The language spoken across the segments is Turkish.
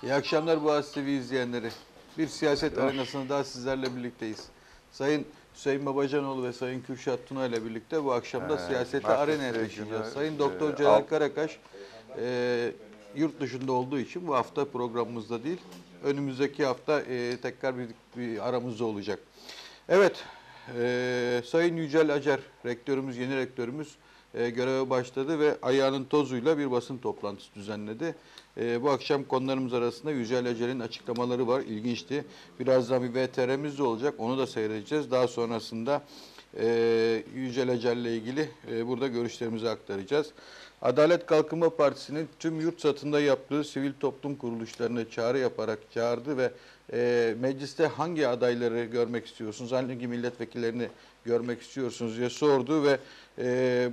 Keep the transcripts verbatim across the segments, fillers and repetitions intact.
İyi akşamlar Boğaz T V izleyenleri. Bir siyaset arenasında daha sizlerle birlikteyiz. Sayın Hüseyin Babacanoğlu ve Sayın Kürşat Tuna ile birlikte bu akşam da siyasete arenaya taşıyacağız. Sayın Doktor e, Celal Karakaş e, yurt dışında olduğu için bu hafta programımızda değil. Önümüzdeki hafta e, tekrar bir, bir aramızda olacak. Evet, e, Sayın Yücel Acar, rektörümüz, yeni rektörümüz e, göreve başladı ve ayağının tozuyla bir basın toplantısı düzenledi. E, bu akşam konularımız arasında Yücel Acar'ın açıklamaları var, ilginçti. Birazdan bir V T R'miz de olacak, onu da seyredeceğiz. Daha sonrasında e, Yücel Acar'la ilgili e, burada görüşlerimizi aktaracağız. Adalet Kalkınma Partisi'nin tüm yurt satında yaptığı sivil toplum kuruluşlarını çağrı yaparak çağırdı ve e, mecliste hangi adayları görmek istiyorsunuz, hangi milletvekillerini görmek istiyorsunuz diye sordu ve e,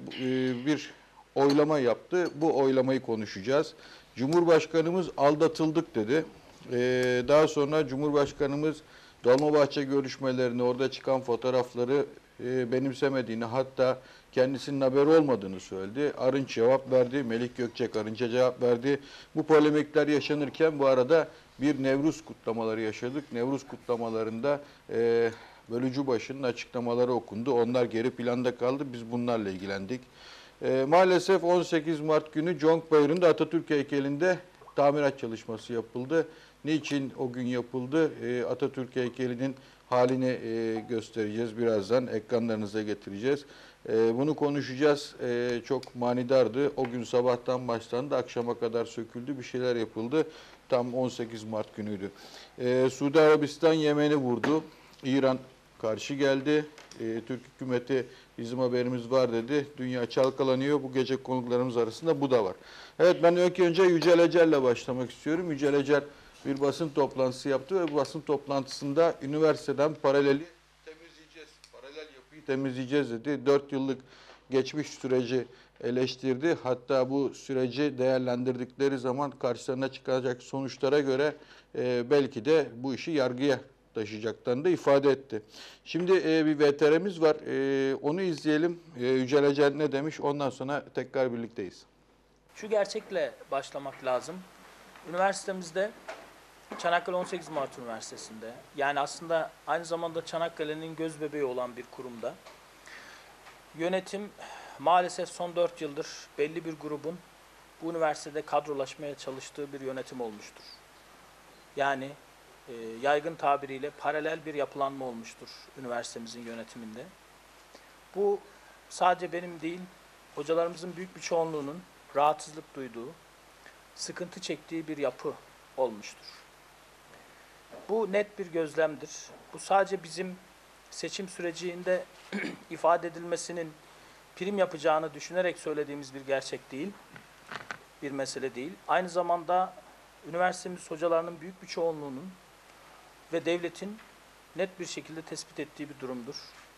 e, bir oylama yaptı. Bu oylamayı konuşacağız. Cumhurbaşkanımız aldatıldık dedi. E, daha sonra Cumhurbaşkanımız Dolmabahçe görüşmelerini, orada çıkan fotoğrafları e, benimsemediğini, hatta kendisinin haberi olmadığını söyledi. Arınç cevap verdi, Melik Gökçek Arınç'a cevap verdi. Bu polemikler yaşanırken bu arada bir Nevruz kutlamaları yaşadık. Nevruz kutlamalarında e, Bölücübaşı'nın açıklamaları okundu. Onlar geri planda kaldı. Biz bunlarla ilgilendik. E, maalesef on sekiz Mart günü Conkbayır'ın Atatürk heykelinde tamirat çalışması yapıldı. Niçin o gün yapıldı? E, Atatürk heykelinin halini e, göstereceğiz. Birazdan ekranlarınıza getireceğiz. E, bunu konuşacağız. E, çok manidardı. O gün sabahtan başlandı. Akşama kadar söküldü. Bir şeyler yapıldı. Tam on sekiz Mart günüydü. E, Suudi Arabistan Yemen'i vurdu. İran karşı geldi. E, Türk hükümeti bizim haberimiz var dedi. Dünya çalkalanıyor. Bu gece konuklarımız arasında bu da var. Evet, ben ilk önce Yücel Acar'la başlamak istiyorum. Yücel Acar bir basın toplantısı yaptı ve bu basın toplantısında üniversiteden paraleli temizleyeceğiz, paralel yapıyı temizleyeceğiz dedi. Dört yıllık geçmiş süreci eleştirdi. Hatta bu süreci değerlendirdikleri zaman karşılarına çıkacak sonuçlara göre e, belki de bu işi yargıya taşıyacaklarını da ifade etti. Şimdi e, bir V T R'miz var. E, onu izleyelim. E, Yücel Acar ne demiş? Ondan sonra tekrar birlikteyiz. Şu gerçekle başlamak lazım. Üniversitemizde Çanakkale on sekiz Mart Üniversitesi'nde, yani aslında aynı zamanda Çanakkale'nin göz bebeği olan bir kurumda yönetim maalesef son dört yıldır belli bir grubun bu üniversitede kadrolaşmaya çalıştığı bir yönetim olmuştur. Yani e, yaygın tabiriyle paralel bir yapılanma olmuştur üniversitemizin yönetiminde. Bu sadece benim değil, hocalarımızın büyük bir çoğunluğunun rahatsızlık duyduğu, sıkıntı çektiği bir yapı olmuştur. Bu net bir gözlemdir. Bu sadece bizim seçim sürecinde ifade edilmesinin prim yapacağını düşünerek söylediğimiz bir gerçek değil, bir mesele değil. Aynı zamanda üniversitemiz hocalarının büyük bir çoğunluğunun ve devletin net bir şekilde tespit ettiği bir durumdur.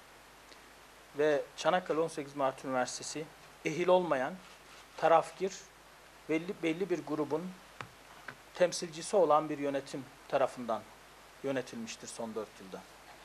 Ve Çanakkale on sekiz Mart Üniversitesi ehil olmayan, tarafgir, belli, belli bir grubun temsilcisi olan bir yönetim tarafından yönetilmiştir son dört yılda.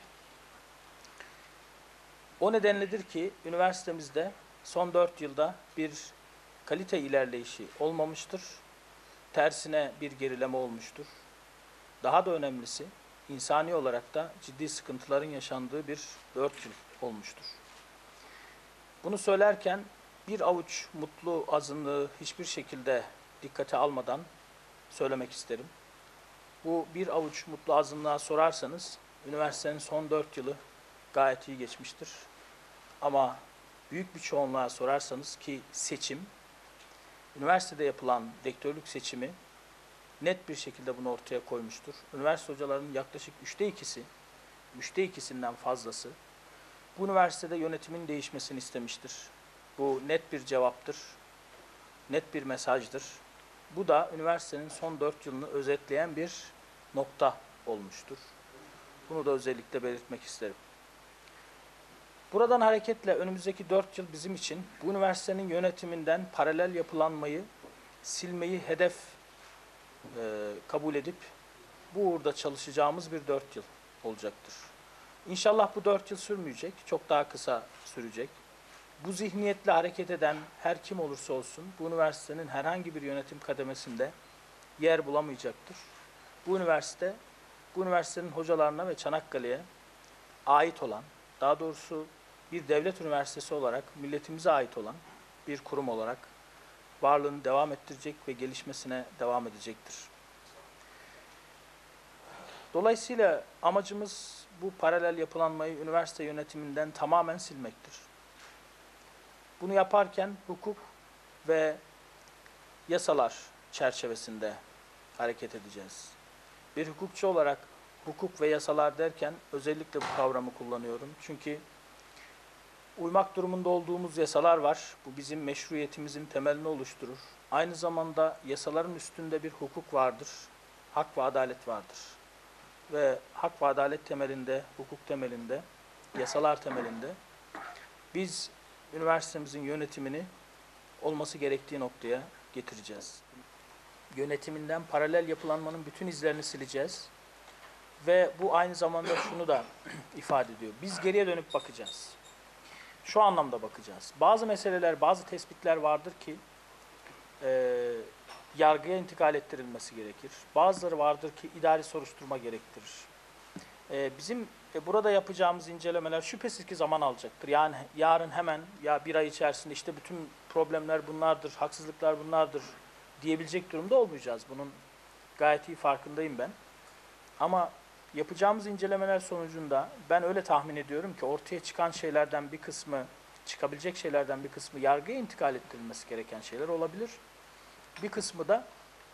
O nedenledir ki üniversitemizde son dört yılda bir kalite ilerleyişi olmamıştır. Tersine bir gerileme olmuştur. Daha da önemlisi, insani olarak da ciddi sıkıntıların yaşandığı bir dört yıl olmuştur. Bunu söylerken bir avuç mutlu azınlığı hiçbir şekilde dikkate almadan söylemek isterim. Bu bir avuç mutlu azınlığa sorarsanız, üniversitenin son dört yılı gayet iyi geçmiştir. Ama büyük bir çoğunluğa sorarsanız ki seçim, üniversitede yapılan rektörlük seçimi net bir şekilde bunu ortaya koymuştur. Üniversite hocalarının yaklaşık üçte ikisi, üçte ikisinden fazlası bu üniversitede yönetimin değişmesini istemiştir. Bu net bir cevaptır, net bir mesajdır. Bu da üniversitenin son dört yılını özetleyen bir nokta olmuştur. Bunu da özellikle belirtmek isterim. Buradan hareketle önümüzdeki dört yıl bizim için bu üniversitenin yönetiminden paralel yapılanmayı, silmeyi hedef e, kabul edip bu uğurda çalışacağımız bir dört yıl olacaktır. İnşallah bu dört yıl sürmeyecek, çok daha kısa sürecek. Bu zihniyetle hareket eden her kim olursa olsun bu üniversitenin herhangi bir yönetim kademesinde yer bulamayacaktır. bu üniversite, bu üniversitenin hocalarına ve Çanakkale'ye ait olan, daha doğrusu bir devlet üniversitesi olarak milletimize ait olan bir kurum olarak varlığını devam ettirecek ve gelişmesine devam edecektir. Dolayısıyla amacımız bu paralel yapılanmayı üniversite yönetiminden tamamen silmektir. Bunu yaparken hukuk ve yasalar çerçevesinde hareket edeceğiz. Bir hukukçu olarak hukuk ve yasalar derken özellikle bu kavramı kullanıyorum. Çünkü uymak durumunda olduğumuz yasalar var. Bu bizim meşruiyetimizin temelini oluşturur. Aynı zamanda yasaların üstünde bir hukuk vardır. Hak ve adalet vardır. Ve hak ve adalet temelinde, hukuk temelinde, yasalar temelinde biz üniversitemizin yönetimini olması gerektiği noktaya getireceğiz. Yönetiminden paralel yapılanmanın bütün izlerini sileceğiz. Ve bu aynı zamanda şunu da ifade ediyor. Biz geriye dönüp bakacağız. Şu anlamda bakacağız. Bazı meseleler, bazı tespitler vardır ki e, yargıya intikal ettirilmesi gerekir. Bazıları vardır ki idari soruşturma gerektirir. E, bizim e, burada yapacağımız incelemeler şüphesiz ki zaman alacaktır. Yani yarın hemen ya bir ay içerisinde işte bütün problemler bunlardır, haksızlıklar bunlardır diyebilecek durumda olmayacağız. Bunun gayet iyi farkındayım ben. Ama yapacağımız incelemeler sonucunda ben öyle tahmin ediyorum ki ortaya çıkan şeylerden bir kısmı, çıkabilecek şeylerden bir kısmı yargıya intikal ettirilmesi gereken şeyler olabilir. Bir kısmı da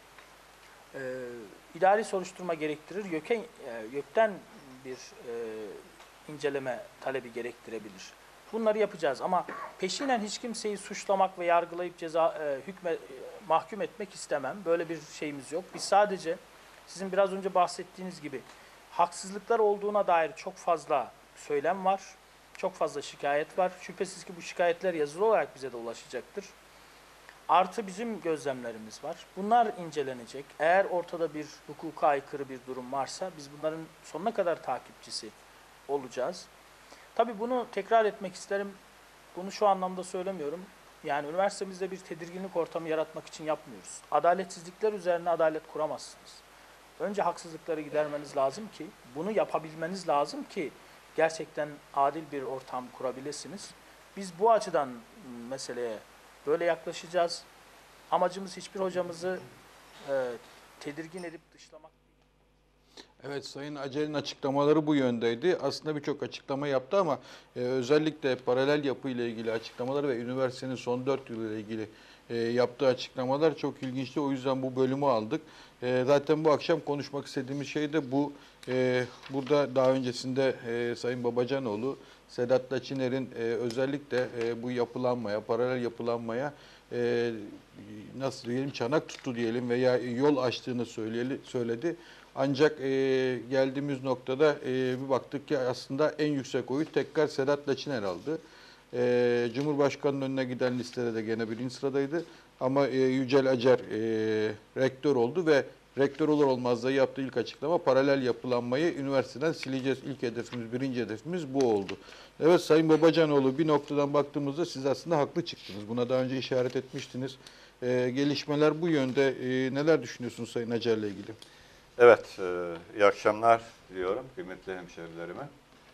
e, idari soruşturma gerektirir, YÖK'e, e, YÖK'ten bir e, inceleme talebi gerektirebilir. Bunları yapacağız ama peşinen hiç kimseyi suçlamak ve yargılayıp ceza e, hükme e, mahkum etmek istemem. Böyle bir şeyimiz yok. Biz sadece sizin biraz önce bahsettiğiniz gibi haksızlıklar olduğuna dair çok fazla söylem var, çok fazla şikayet var. Şüphesiz ki bu şikayetler yazılı olarak bize de ulaşacaktır. Artı bizim gözlemlerimiz var. Bunlar incelenecek. Eğer ortada bir hukuka aykırı bir durum varsa biz bunların sonuna kadar takipçisi olacağız. Tabii bunu tekrar etmek isterim. Bunu şu anlamda söylemiyorum. Yani üniversitemizde bir tedirginlik ortamı yaratmak için yapmıyoruz. Adaletsizlikler üzerine adalet kuramazsınız. Önce haksızlıkları gidermeniz lazım ki, bunu yapabilmeniz lazım ki gerçekten adil bir ortam kurabilirsiniz. Biz bu açıdan meseleye böyle yaklaşacağız. Amacımız hiçbir hocamızı e, tedirgin edip dışlamak değil. Evet, Sayın Acel'in açıklamaları bu yöndeydi. Aslında birçok açıklama yaptı ama e, özellikle paralel yapı ile ilgili açıklamaları ve üniversitenin son dört yılı ile ilgili e, yaptığı açıklamalar çok ilginçti. O yüzden bu bölümü aldık. E, zaten bu akşam konuşmak istediğimiz şey de bu. E, burada daha öncesinde e, Sayın Babacanoğlu, Sedat Laçiner'in e, özellikle e, bu yapılanmaya, paralel yapılanmaya e, nasıl diyelim çanak tuttu diyelim veya yol açtığını söyleyeli, söyledi. Ancak e, geldiğimiz noktada e, bir baktık ki aslında en yüksek oyu tekrar Sedat Laçiner aldı. E, Cumhurbaşkanı'nın önüne giden listede de gene birinci sıradaydı. Ama e, Yücel Acar e, rektör oldu ve rektör olur olmaz da yaptığı ilk açıklama paralel yapılanmayı üniversiteden sileceğiz. İlk hedefimiz, birinci hedefimiz bu oldu. Evet Sayın Babacanoğlu, bir noktadan baktığımızda siz aslında haklı çıktınız. Buna daha önce işaret etmiştiniz. E, gelişmeler bu yönde. E, neler düşünüyorsunuz Sayın Acar'la ilgili? Evet, e, iyi akşamlar diliyorum kıymetli hemşerilerime.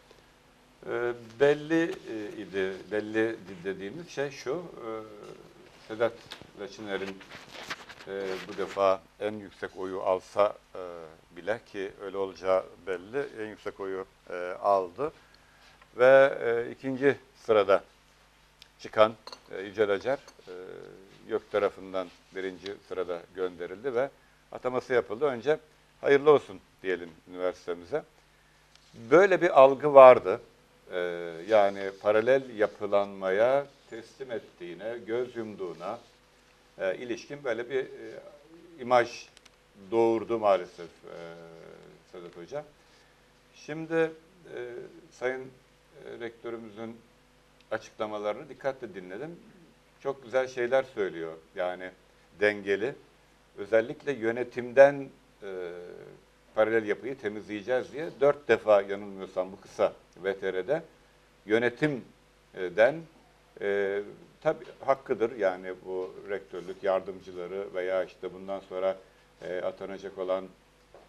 E, belli e, idi, belli dediğimiz şey şu, e, Sedat Laçiner'in e, bu defa en yüksek oyu alsa e, bile ki öyle olacağı belli, en yüksek oyu e, aldı. Ve e, ikinci sırada çıkan e, Yücel Acar, e, YÖK tarafından birinci sırada gönderildi ve ataması yapıldı. Önce hayırlı olsun diyelim üniversitemize. Böyle bir algı vardı. Ee, yani paralel yapılanmaya teslim ettiğine, göz yumduğuna e, ilişkin böyle bir e, imaj doğurdu maalesef e, Sedat Hoca. Şimdi e, Sayın e, Rektörümüzün açıklamalarını dikkatle dinledim. Çok güzel şeyler söylüyor. Yani dengeli. Özellikle yönetimden e, paralel yapıyı temizleyeceğiz diye dört defa yanılmıyorsam bu kısa V T R'de yönetimden e, tabii hakkıdır yani bu rektörlük yardımcıları veya işte bundan sonra e, atanacak olan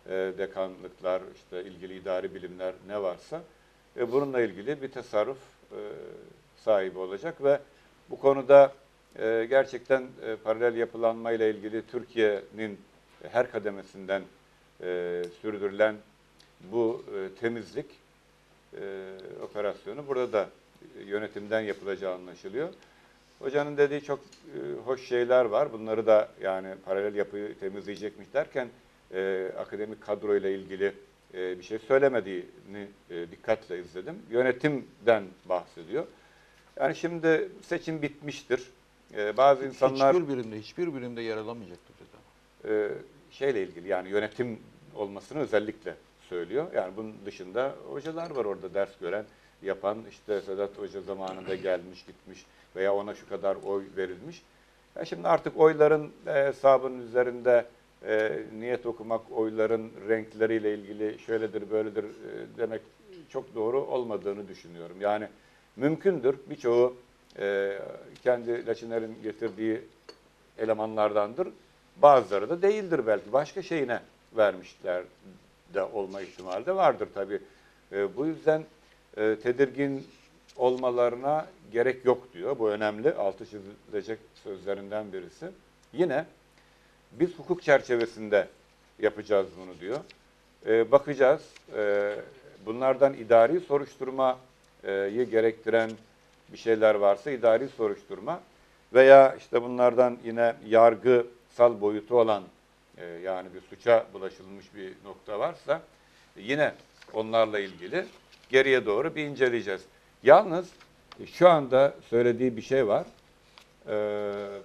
e, dekanlıklar, işte ilgili idari bilimler ne varsa e, bununla ilgili bir tasarruf e, sahibi olacak ve bu konuda e, gerçekten e, paralel yapılanmayla ilgili Türkiye'nin her kademesinden e, sürdürülen bu e, temizlik e, operasyonu burada da yönetimden yapılacağı anlaşılıyor. Hocanın dediği çok e, hoş şeyler var. Bunları da yani paralel yapıyı temizleyecekmiş derken e, akademik kadro ile ilgili e, bir şey söylemediğini e, dikkatle izledim. Yönetimden bahsediyor. Yani şimdi seçim bitmiştir. E, bazı insanlar Hiçbir birimde, hiçbir birimde yer alamayacaktır dedi. e, şeyle ilgili yani yönetim olmasını özellikle söylüyor. Yani bunun dışında hocalar var orada ders gören, yapan, işte Sedat Hoca zamanında gelmiş gitmiş veya ona şu kadar oy verilmiş. Ya şimdi artık oyların e, hesabının üzerinde e, niyet okumak, oyların renkleriyle ilgili şöyledir böyledir e, demek çok doğru olmadığını düşünüyorum. Yani mümkündür birçoğu e, kendi Laçiner'in getirdiği elemanlardandır. Bazıları da değildir belki. Başka şeyine vermişler de olma ihtimali de vardır tabii. E, bu yüzden e, tedirgin olmalarına gerek yok diyor. Bu önemli. Altı çizilecek sözlerinden birisi. Yine biz hukuk çerçevesinde yapacağız bunu diyor. E, bakacağız. E, bunlardan idari soruşturmayı gerektiren bir şeyler varsa idari soruşturma veya işte bunlardan yine yargısal boyutu olan e, yani bir suça bulaşılmış bir nokta varsa yine onlarla ilgili geriye doğru bir inceleyeceğiz. Yalnız şu anda söylediği bir şey var. Ee,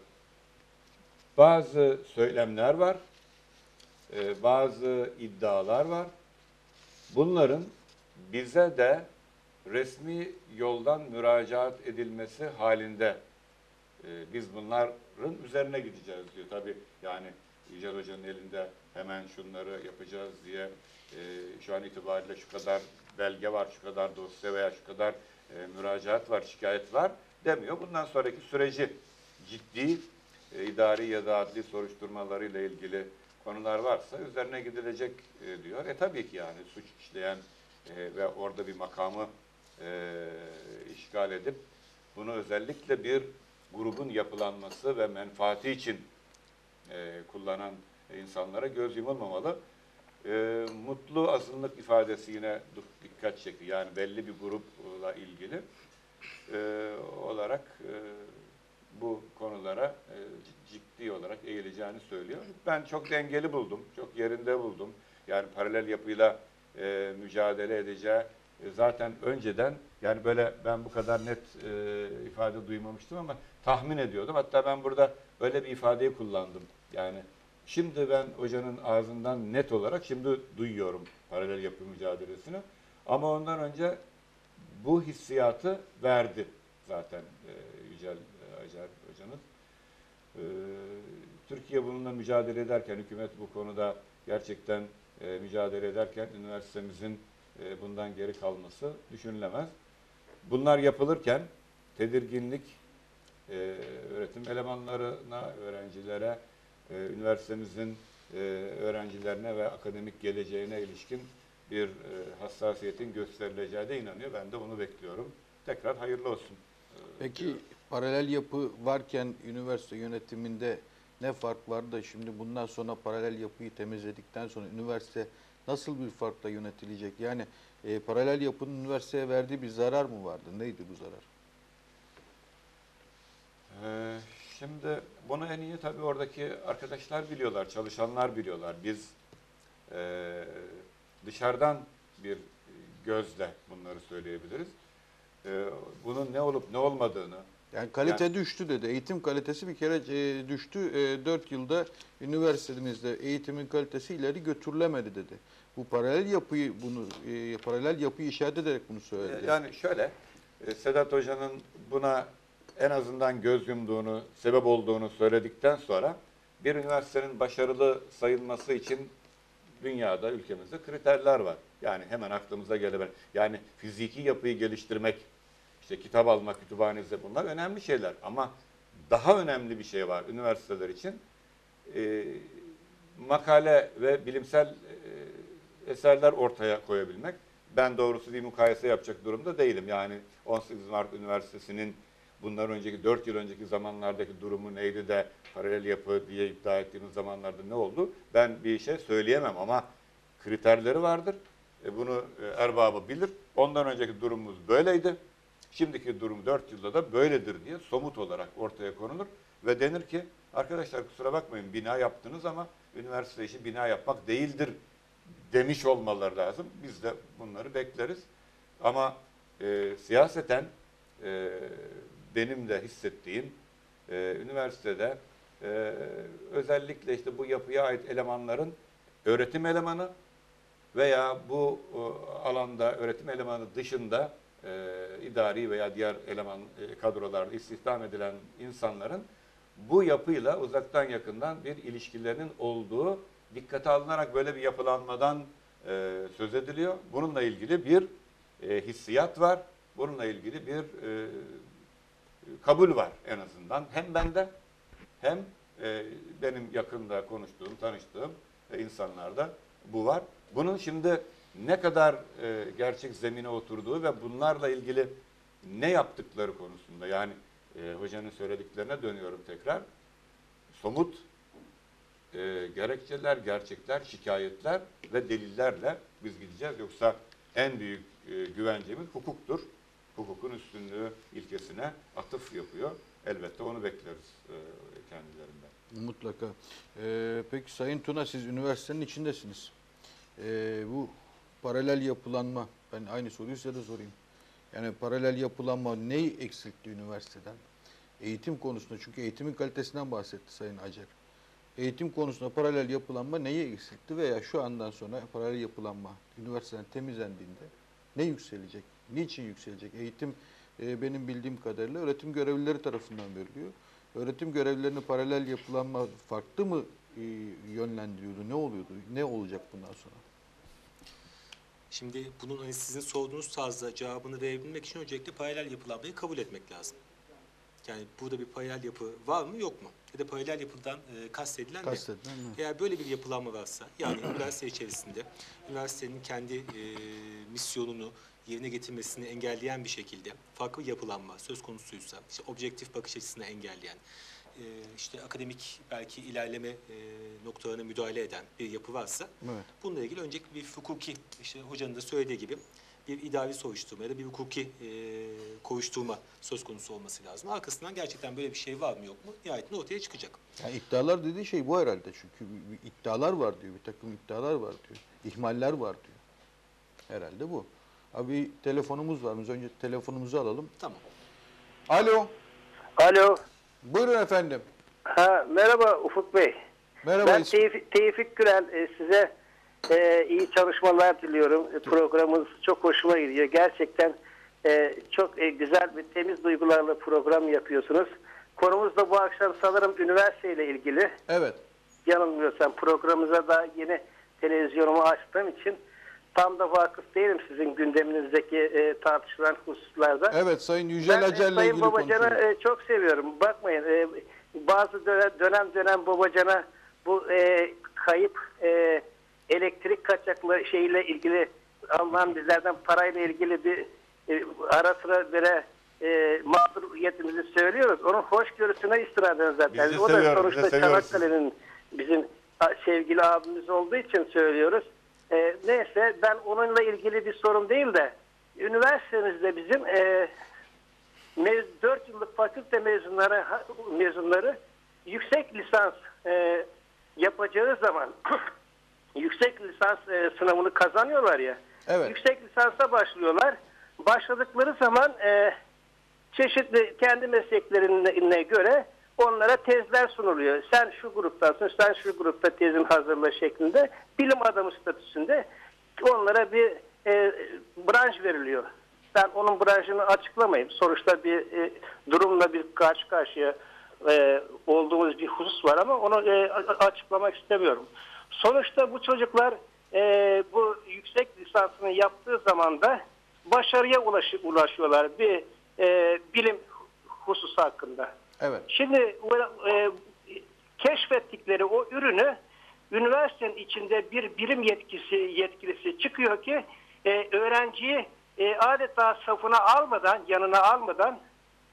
bazı söylemler var. Ee, bazı iddialar var. Bunların bize de resmi yoldan müracaat edilmesi halinde e, biz bunların üzerine gideceğiz diyor. Tabii yani Yücel Hoca'nın elinde hemen şunları yapacağız diye e, şu an itibariyle şu kadar belge var, şu kadar dosya veya şu kadar e, müracaat var, şikayet var demiyor. Bundan sonraki süreci ciddi e, idari ya da adli soruşturmalarıyla ilgili konular varsa üzerine gidilecek e, diyor. E tabii ki yani suç işleyen e, ve orada bir makamı e, işgal edip bunu özellikle bir grubun yapılanması ve menfaati için e, kullanan insanlara göz yumulmamalı. E, mutlu azınlık ifadesi yine dikkat çekti. Yani belli bir grupla ilgili e, olarak e, bu konulara e, ciddi olarak eğileceğini söylüyor. Ben çok dengeli buldum, çok yerinde buldum. Yani paralel yapıyla e, mücadele edeceği e, zaten önceden yani böyle ben bu kadar net e, ifade duymamıştım ama tahmin ediyordum. Hatta ben burada öyle bir ifadeyi kullandım. Yani şimdi ben hocanın ağzından net olarak şimdi duyuyorum paralel yapı mücadelesini. Ama ondan önce bu hissiyatı verdi zaten e, Yücel e, Acar hocanız. E, Türkiye bununla mücadele ederken, hükümet bu konuda gerçekten e, mücadele ederken üniversitemizin e, bundan geri kalması düşünülemez. Bunlar yapılırken tedirginlik e, öğretim elemanlarına, öğrencilere, e, üniversitemizin e, öğrencilerine ve akademik geleceğine ilişkin bir e, hassasiyetin gösterileceğine de inanıyor. Ben de bunu bekliyorum. Tekrar hayırlı olsun. Peki diyorum. Paralel yapı varken üniversite yönetiminde ne fark var da şimdi bundan sonra paralel yapıyı temizledikten sonra üniversite nasıl bir farkla yönetilecek? Yani e, paralel yapının üniversiteye verdiği bir zarar mı vardı? Neydi bu zarar? Ee, şimdi bunu en iyi tabii oradaki arkadaşlar biliyorlar, çalışanlar biliyorlar. Biz e, dışarıdan bir gözle bunları söyleyebiliriz. E, bunun ne olup ne olmadığını. Yani kalite Yani, düştü dedi. Eğitim kalitesi bir kere e, düştü. E, dört yılda üniversitemizde eğitimin kalitesi ileri götürülemedi dedi. Bu paralel yapıyı bunu e, paralel yapıyı işaret ederek bunu söyledi. yani şöyle e, Sedat Hoca'nın buna en azından göz yumduğunu, sebep olduğunu söyledikten sonra bir üniversitenin başarılı sayılması için dünyada, ülkemizde kriterler var. Yani hemen aklımıza gelebilir. Yani fiziki yapıyı geliştirmek, işte kitap almak, kütüphanenizde bunlar önemli şeyler. Ama daha önemli bir şey var üniversiteler için. E, makale ve bilimsel e, eserler ortaya koyabilmek. Ben doğrusu bir mukayese yapacak durumda değilim. Yani on sekiz Mart Üniversitesi'nin bundan önceki dört yıl önceki zamanlardaki durumu neydi de paralel yapı diye iddia ettiğimiz zamanlarda ne oldu? Ben bir şey söyleyemem ama kriterleri vardır. E bunu erbabı bilir. Ondan önceki durumumuz böyleydi. Şimdiki durum dört yılda da böyledir diye somut olarak ortaya konulur ve denir ki arkadaşlar kusura bakmayın bina yaptınız ama üniversite işi bina yapmak değildir demiş olmaları lazım. Biz de bunları bekleriz. Ama e, siyaseten e, benim de hissettiğim e, üniversitede e, özellikle işte bu yapıya ait elemanların öğretim elemanı veya bu e, alanda öğretim elemanı dışında e, idari veya diğer eleman e, kadrolarda istihdam edilen insanların bu yapıyla uzaktan yakından bir ilişkilerinin olduğu dikkate alınarak böyle bir yapılanmadan e, söz ediliyor. Bununla ilgili bir e, hissiyat var. Bununla ilgili bir e, kabul var en azından. Hem bende hem e, benim yakında konuştuğum, tanıştığım e, insanlarda bu var. Bunun şimdi ne kadar e, gerçek zemine oturduğu ve bunlarla ilgili ne yaptıkları konusunda yani e, hocanın söylediklerine dönüyorum tekrar. Somut e, gerekçeler, gerçekler, şikayetler ve delillerle biz gideceğiz. Yoksa en büyük e, güvencemiz hukuktur. Hukukun üstünlüğü ilkesine atıf yapıyor. Elbette onu bekleriz e, kendilerinden. Mutlaka. Ee, peki Sayın Tuna siz üniversitenin içindesiniz. Ee, bu paralel yapılanma, ben aynı soruyu size de sorayım. Yani paralel yapılanma neyi eksiltti üniversiteden? Eğitim konusunda, çünkü eğitimin kalitesinden bahsetti Sayın Acar. Eğitim konusunda paralel yapılanma neyi eksiltti veya şu andan sonra paralel yapılanma üniversiteden temizlendiğinde ne yükselecek? Niçin yükselecek? Eğitim e, benim bildiğim kadarıyla öğretim görevlileri tarafından veriliyor. Öğretim görevlilerini paralel yapılanma farklı mı e, yönlendiriyordu? Ne oluyordu? Ne olacak bundan sonra? Şimdi bunun hani sizin sorduğunuz tarzda cevabını verebilmek için öncelikle paralel yapılanmayı kabul etmek lazım. Yani burada bir paralel yapı var mı yok mu? Ya da paralel yapıdan e, kastedilen ne? Kastedilen mi? Eğer böyle bir yapılanma varsa yani üniversite içerisinde üniversitenin kendi e, misyonunu yerine getirmesini engelleyen bir şekilde farklı yapılanma söz konusuysa, işte objektif bakış açısını engelleyen, e, işte akademik belki ilerleme e, noktalarına müdahale eden bir yapı varsa Evet. bununla ilgili öncelikle bir hukuki, işte hocanın da söylediği gibi bir idari soruşturma ya da bir hukuki e, kovuşturma söz konusu olması lazım. Arkasından gerçekten böyle bir şey var mı yok mu nihayetinde ortaya çıkacak. Yani iddialar dediği şey bu herhalde, çünkü bir, bir iddialar var diyor, bir takım iddialar var diyor, ihmaller var diyor. Herhalde bu. Abi telefonumuz var, biz önce telefonumuzu alalım. Tamam. Alo, Alo. buyurun efendim. Ha, merhaba Ufuk Bey. Merhaba. Ben İsmi- Tevfik, Tevfik Gürel. E, size e, iyi çalışmalar diliyorum. E, programınız çok hoşuma gidiyor. Gerçekten e, çok e, güzel ve temiz duygularla program yapıyorsunuz. Konumuz da bu akşam sanırım üniversiteyle ilgili. Evet. Yanılmıyorsam programımıza da yeni televizyonumu açtığım için tam da vakıf değilim sizin gündeminizdeki e, tartışılan hususlarda. Evet, Sayın Yücel Ben Acar'la e, Sayın ilgili Babacan'ı konuşuyoruz. e, çok seviyorum. Bakmayın e, bazı dönem dönem, dönem Babacan'a bu e, kayıp e, elektrik kaçaklı şeyle ilgili alınan bizlerden parayla ilgili bir e, ara sıra böyle e, mağduriyetimizi söylüyoruz. Onun hoşgörüsüne istinaden zaten. Biz de O da seviyoruz, biz de sonuçta seviyoruz Çanakkale'nin bizim a, sevgili abimiz olduğu için söylüyoruz. E, neyse ben onunla ilgili bir sorun değil de üniversitemizde bizim e, dört yıllık fakülte mezunları mezunları yüksek lisans e, yapacağı zaman yüksek lisans e, sınavını kazanıyorlar ya. Evet. Yüksek lisansa başlıyorlar. Başladıkları zaman e, çeşitli kendi mesleklerine göre onlara tezler sunuluyor. Sen şu gruptasın, sen şu grupta tezin hazırla şeklinde bilim adamı statüsünde onlara bir e, branş veriliyor. Ben onun branşını açıklamayayım. Sonuçta bir e, durumla bir karşı karşıya e, olduğumuz bir husus var ama onu e, açıklamak istemiyorum. Sonuçta bu çocuklar e, bu yüksek lisansını yaptığı zaman da başarıya ulaşı, ulaşıyorlar bir e, bilim hususu hakkında. Evet. Şimdi e, keşfettikleri o ürünü üniversitenin içinde bir bilim yetkisi yetkilisi çıkıyor ki e, öğrenciyi e, adeta safına almadan, yanına almadan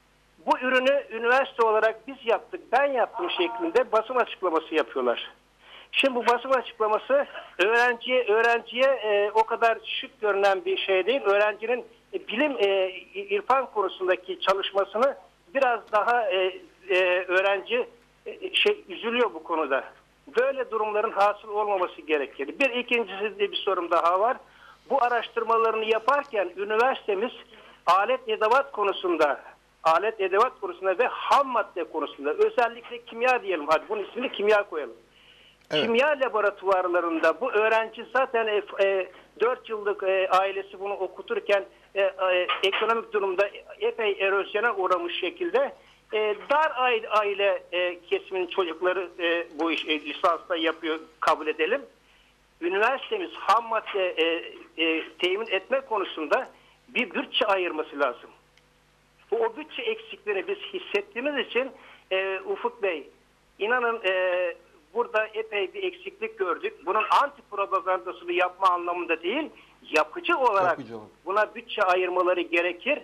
bu ürünü üniversite olarak biz yaptık, ben yaptım şeklinde basın açıklaması yapıyorlar. Şimdi bu basın açıklaması öğrenciye öğrenciye e, o kadar şık görünen bir şey değil. Öğrencinin e, bilim e, irfan konusundaki çalışmasını biraz daha e, e, öğrenci e, şey üzülüyor bu konuda. Böyle durumların hasıl olmaması gerekir. Bir ikincisi de bir sorum daha var. Bu araştırmalarını yaparken üniversitemiz alet edevat konusunda alet edevat konusunda ve ham madde konusunda özellikle kimya diyelim, hadi bunun ismini kimya koyalım. Evet. Kimya laboratuvarlarında bu öğrenci zaten e, e, dört yıllık e, ailesi bunu okuturken e, e, ekonomik durumda epey erozyona uğramış şekilde e, dar aile, aile e, kesiminin çocukları e, bu iş e, lisansta yapıyor, kabul edelim. Üniversitemiz ham madde e, e, temin etme konusunda bir bütçe ayırması lazım. Bu o bütçe eksikliğini biz hissettiğimiz için e, Ufuk Bey, inanın e, burada epey bir eksiklik gördük. Bunun anti propagandasını yapma anlamında değil, yapıcı olarak Yapıcı olarak. buna bütçe ayırmaları gerekir.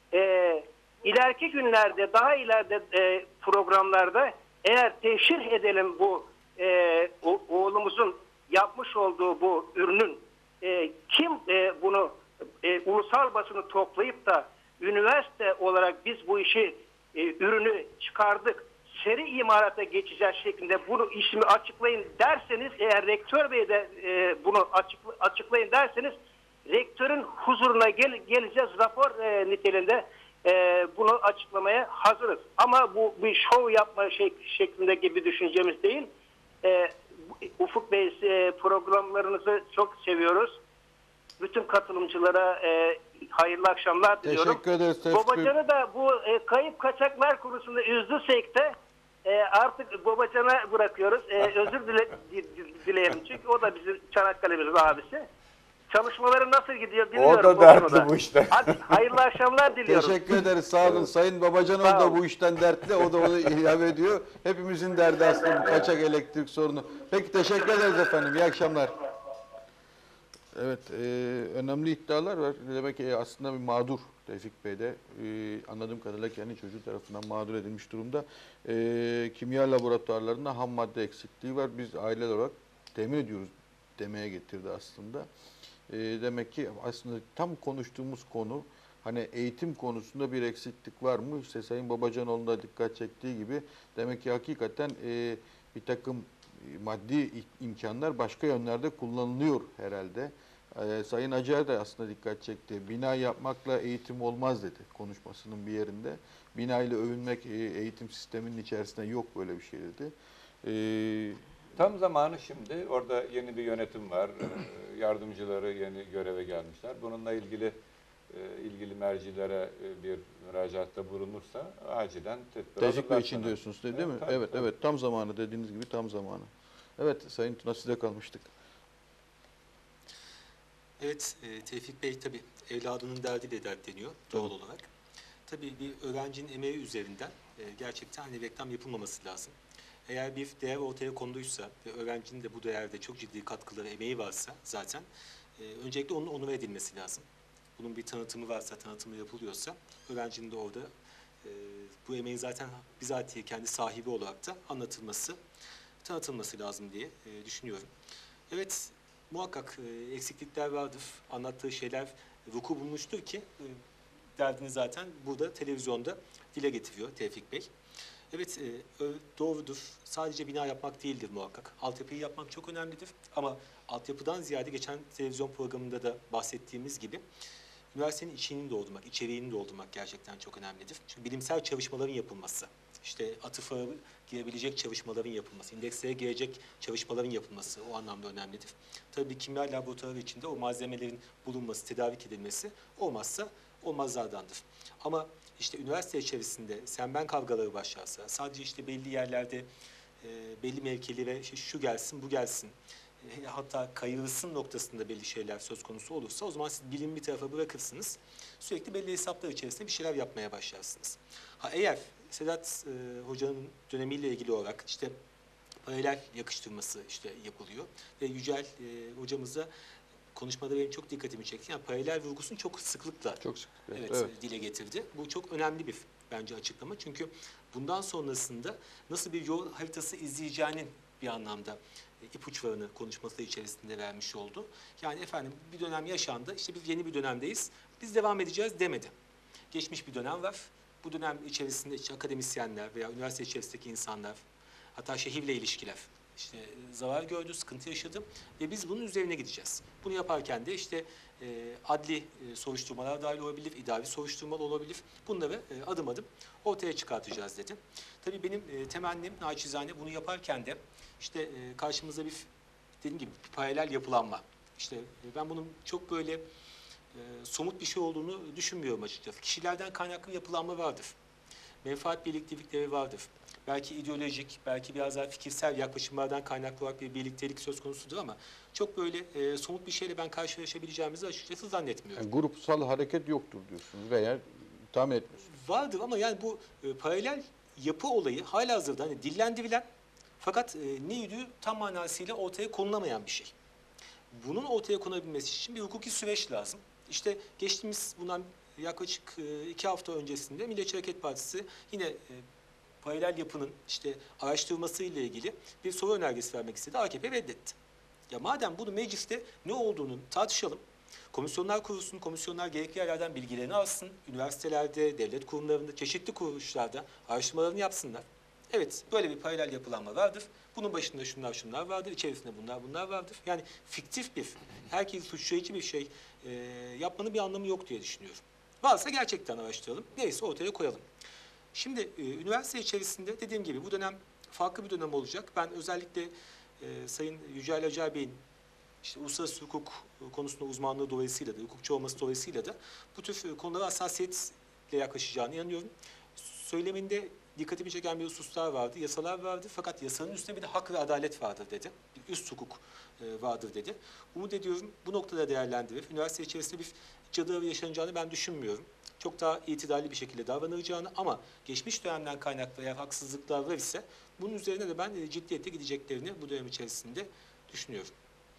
E, ileriki günlerde, daha ileride e, programlarda eğer teşhir edelim bu e, o, oğlumuzun yapmış olduğu bu ürünün e, kim e, bunu e, ulusal basını toplayıp da üniversite olarak biz bu işi e, ürünü çıkardık, seri imarata geçeceğiz şeklinde bunu ismi açıklayın derseniz, eğer rektör bey de e, bunu açıkla, açıklayın derseniz rektörün huzuruna gel, geleceğiz rapor e, niteliğinde e, bunu açıklamaya hazırız. Ama bu bir şov yapma şey, şeklindeki bir düşüncemiz değil. E, Ufuk Bey, e, programlarınızı çok seviyoruz. Bütün katılımcılara e, hayırlı akşamlar diliyorum. Teşekkür ederiz. Tevfik Bey. Babacan'ı da bu e, kayıp kaçaklar konusunda üzdüysek de e, artık Babacan'a bırakıyoruz. E, özür dile, dileyelim. Çünkü o da bizim Çanakkale'mizin abisi. Çalışmaları nasıl gidiyor bilmiyorum. O da bu dertli konuda. bu işte. Hadi hayırlı akşamlar diliyorum. Teşekkür ederiz. Sağ olun. Sayın Babacan Sağ da olun. bu işten dertli. O da onu ilave ediyor. Hepimizin derdi aslında bu kaçak elektrik sorunu. Peki teşekkür ederiz efendim. İyi akşamlar. Evet, e, önemli iddialar var. Demek ki aslında bir mağdur Tevfik Bey de e, anladığım kadarıyla kendi çocuğu tarafından mağdur edilmiş durumda. E, kimya laboratuvarlarında ham madde eksikliği var. Biz aile olarak temin ediyoruz demeye getirdi aslında. E, demek ki aslında tam konuştuğumuz konu, hani eğitim konusunda bir eksiklik var mı? İşte Sayın Babacanoğlu'nun da dikkat çektiği gibi demek ki hakikaten e, bir takım maddi imkanlar başka yönlerde kullanılıyor herhalde. Ee, Sayın Acar da aslında dikkat çekti. Bina yapmakla eğitim olmaz dedi konuşmasının bir yerinde. Bina ile övünmek e, eğitim sisteminin içerisinde yok, böyle bir şey dedi. Ee, Tam zamanı şimdi. Orada yeni bir yönetim var. Ee, Yardımcıları yeni göreve gelmişler. Bununla ilgili e, ilgili mercilere e, bir müracaatta bulunursa acilen tedbir Tevfik Bey için alırlar. diyorsunuz değil mi? Evet, tabii, evet, tabii. evet. Tam zamanı, dediğiniz gibi tam zamanı. Evet, Sayın Tuna, size kalmıştık. Evet, e, Tevfik Bey tabii evladının derdiyle dertleniyor doğal Tabii. olarak. Tabii bir öğrencinin emeği üzerinden e, gerçekten hani reklam yapılmaması lazım. Eğer bir değer ortaya konduysa ve öğrencinin de bu değerde çok ciddi katkıları, emeği varsa zaten e, öncelikle onun onur edilmesi lazım. Bunun bir tanıtımı varsa, tanıtımı yapılıyorsa öğrencinin de orada e, bu emeğin zaten bizatihi kendi sahibi olarak da anlatılması, tanıtılması lazım diye e, düşünüyorum. Evet, muhakkak e, eksiklikler vardır. Anlattığı şeyler vuku bulmuştur ki e, derdini zaten burada televizyonda dile getiriyor Tevfik Bey. Evet, e, doğrudur. Sadece bina yapmak değildir muhakkak. Altyapıyı yapmak çok önemlidir. Ama altyapıdan ziyade geçen televizyon programında da bahsettiğimiz gibi üniversitenin içini doldurmak, içeriğini doldurmak gerçekten çok önemlidir. Çünkü bilimsel çalışmaların yapılması, işte atıfa girebilecek çalışmaların yapılması, indekslere girecek çalışmaların yapılması o anlamda önemlidir. Tabii kimya laboratuvarı içinde o malzemelerin bulunması, tedarik edilmesi olmazsa olmazlardandır. Ama işte üniversite içerisinde sen ben kavgaları başlarsa, sadece işte belli yerlerde e, belli mevkili ve işte şu gelsin, bu gelsin, e, hatta kayırılsın noktasında belli şeyler söz konusu olursa o zaman siz bilimi bir tarafa bırakırsınız. Sürekli belli hesaplar içerisinde bir şeyler yapmaya başlarsınız. Ha eğer Sedat e, Hoca'nın dönemiyle ilgili olarak işte paralel yakıştırması işte yapılıyor. Ve Yücel e, hocamıza konuşmada benim çok dikkatimi çekti. Yani paralel vurgusunu çok sıklıkla Çok sık. evet, Evet. evet. dile getirdi. Bu çok önemli bir bence açıklama. Çünkü bundan sonrasında nasıl bir yol haritası izleyeceğinin bir anlamda e, ipuçlarını konuşması içerisinde vermiş oldu. Yani efendim bir dönem yaşandı, işte biz yeni bir dönemdeyiz, biz devam edeceğiz demedi. Geçmiş bir dönem var. Bu dönem içerisinde işte akademisyenler veya üniversite içerisindeki insanlar, hatta şehirle ilişkiler işte zarar gördü, sıkıntı yaşadı ve biz bunun üzerine gideceğiz. Bunu yaparken de işte e, adli e, soruşturmalar dahil olabilir, idari soruşturmalar olabilir. Bunları e, adım adım ortaya çıkartacağız dedi. Tabii benim e, temennim naçizane bunu yaparken de işte e, karşımıza bir dediğim gibi bir paralel yapılanma. İşte e, ben bunun çok böyle e, somut bir şey olduğunu düşünmüyorum açıkçası. Kişilerden kaynaklı yapılanma vardır. Menfaat birliktelikleri vardır. Belki ideolojik, belki biraz daha fikirsel yaklaşımlardan kaynaklı olarak bir birliktelik söz konusudur ama çok böyle e, somut bir şeyle ben karşılaşabileceğimizi açıkçası zannetmiyorum. Yani grupsal hareket yoktur diyorsunuz veya tahmin etmiyorsunuz. Vardır ama yani bu e, paralel yapı olayı halihazırda hani dillendirilen fakat e, ne yürüdüğü tam manasıyla ortaya konulamayan bir şey. Bunun ortaya konabilmesi için bir hukuki süreç lazım. İşte geçtiğimiz bundan yaklaşık e, iki hafta öncesinde Milliyetçi Hareket Partisi yine e, paralel yapının işte araştırılması ile ilgili bir soru önergesi vermek istedi. A K P reddetti. Ya madem bunu mecliste ne olduğunu tartışalım. Komisyonlar kurulsun, komisyonlar gerekli yerlerden bilgilerini alsın. Üniversitelerde, devlet kurumlarında, çeşitli kuruluşlarda araştırmalarını yapsınlar. Evet, böyle bir paralel yapılanma vardır. Bunun başında şunlar şunlar vardır, içerisinde bunlar bunlar vardır. Yani fiktif bir, herkesi suçlayıcı bir şey e, yapmanın bir anlamı yok diye düşünüyorum. Varsa gerçekten araştıralım, neyse ortaya koyalım. Şimdi e, üniversite içerisinde dediğim gibi bu dönem farklı bir dönem olacak. Ben özellikle e, Sayın Yücel Acar Bey'in işte uluslararası hukuk konusunda uzmanlığı dolayısıyla da, hukukçu olması dolayısıyla da bu tür konulara hassasiyetle yaklaşacağını inanıyorum. Söyleminde dikkatimi çeken bir hususlar vardı, yasalar vardı fakat yasanın üstünde bir de hak ve adalet vardır dedi. Bir üst hukuk e, vardır dedi. Umut ediyorum bu noktada değerlendirip üniversite içerisinde bir cadı yaşanacağını ben düşünmüyorum. Çok daha itidalli bir şekilde davranılacağını ama geçmiş dönemden kaynaklı eğer haksızlıklar var ise bunun üzerine de ben ciddiyetle gideceklerini bu dönem içerisinde düşünüyorum.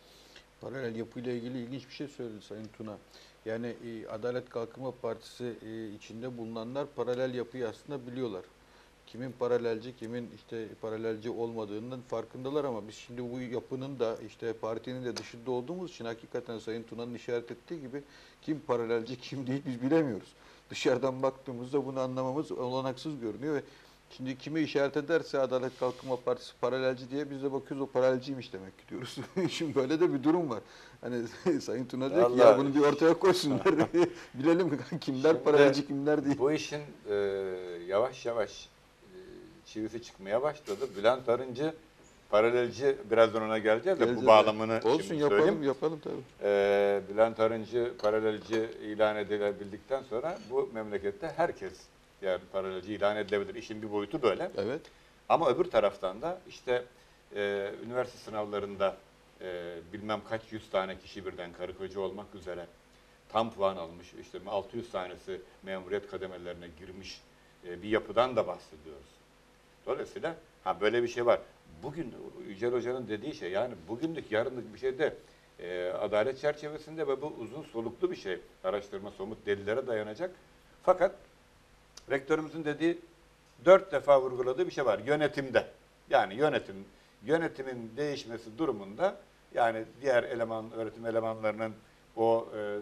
Paralel yapıyla ilgili ilginç bir şey söyledi Sayın Tuna. Yani e, Adalet Kalkınma Partisi e, içinde bulunanlar paralel yapıyı aslında biliyorlar. Kimin paralelci, kimin işte paralelci olmadığının farkındalar ama biz şimdi bu yapının da işte partinin de dışında olduğumuz için hakikaten Sayın Tuna'nın işaret ettiği gibi kim paralelci, kim değil biz bilemiyoruz. Dışarıdan baktığımızda bunu anlamamız olanaksız görünüyor ve şimdi kimi işaret ederse Adalet Kalkınma Partisi paralelci diye biz de bakıyoruz o paralelciymiş demek ki diyoruz. Şimdi böyle de bir durum var. Hani Sayın Tuna diyor ki ya Vallahi- bunu bir ortaya koysunlar. Bilelim kimler Şimdi paralelci kimler değil. Bu işin e, yavaş yavaş e, çivisi çıkmaya başladı. Bülent Arıncı paralelci, birazdan ona geleceğiz de Geleceğiz bu bağlamını Olsun şimdi yapalım söyleyeyim. yapalım tabii. E, Bülent Arıncı paralelci ilan edilebildikten sonra bu memlekette herkes yani paralelci ilan edilebilir. İşin bir boyutu böyle. Evet. Ama öbür taraftan da işte e, üniversite sınavlarında e, bilmem kaç yüz tane kişi birden karı koca olmak üzere tam puan almış, işte altı yüz tanesi memuriyet kademelerine girmiş e, bir yapıdan da bahsediyoruz. Dolayısıyla ha böyle bir şey var. Bugün Yücel Hoca'nın dediği şey yani bugünlük yarınlık bir şey de e, adalet çerçevesinde ve bu uzun soluklu bir şey. Araştırma somut delillere dayanacak. Fakat rektörümüzün dediği dört defa vurguladığı bir şey var. Yönetimde. Yani yönetim, yönetimin değişmesi durumunda yani diğer eleman, öğretim elemanlarının o e,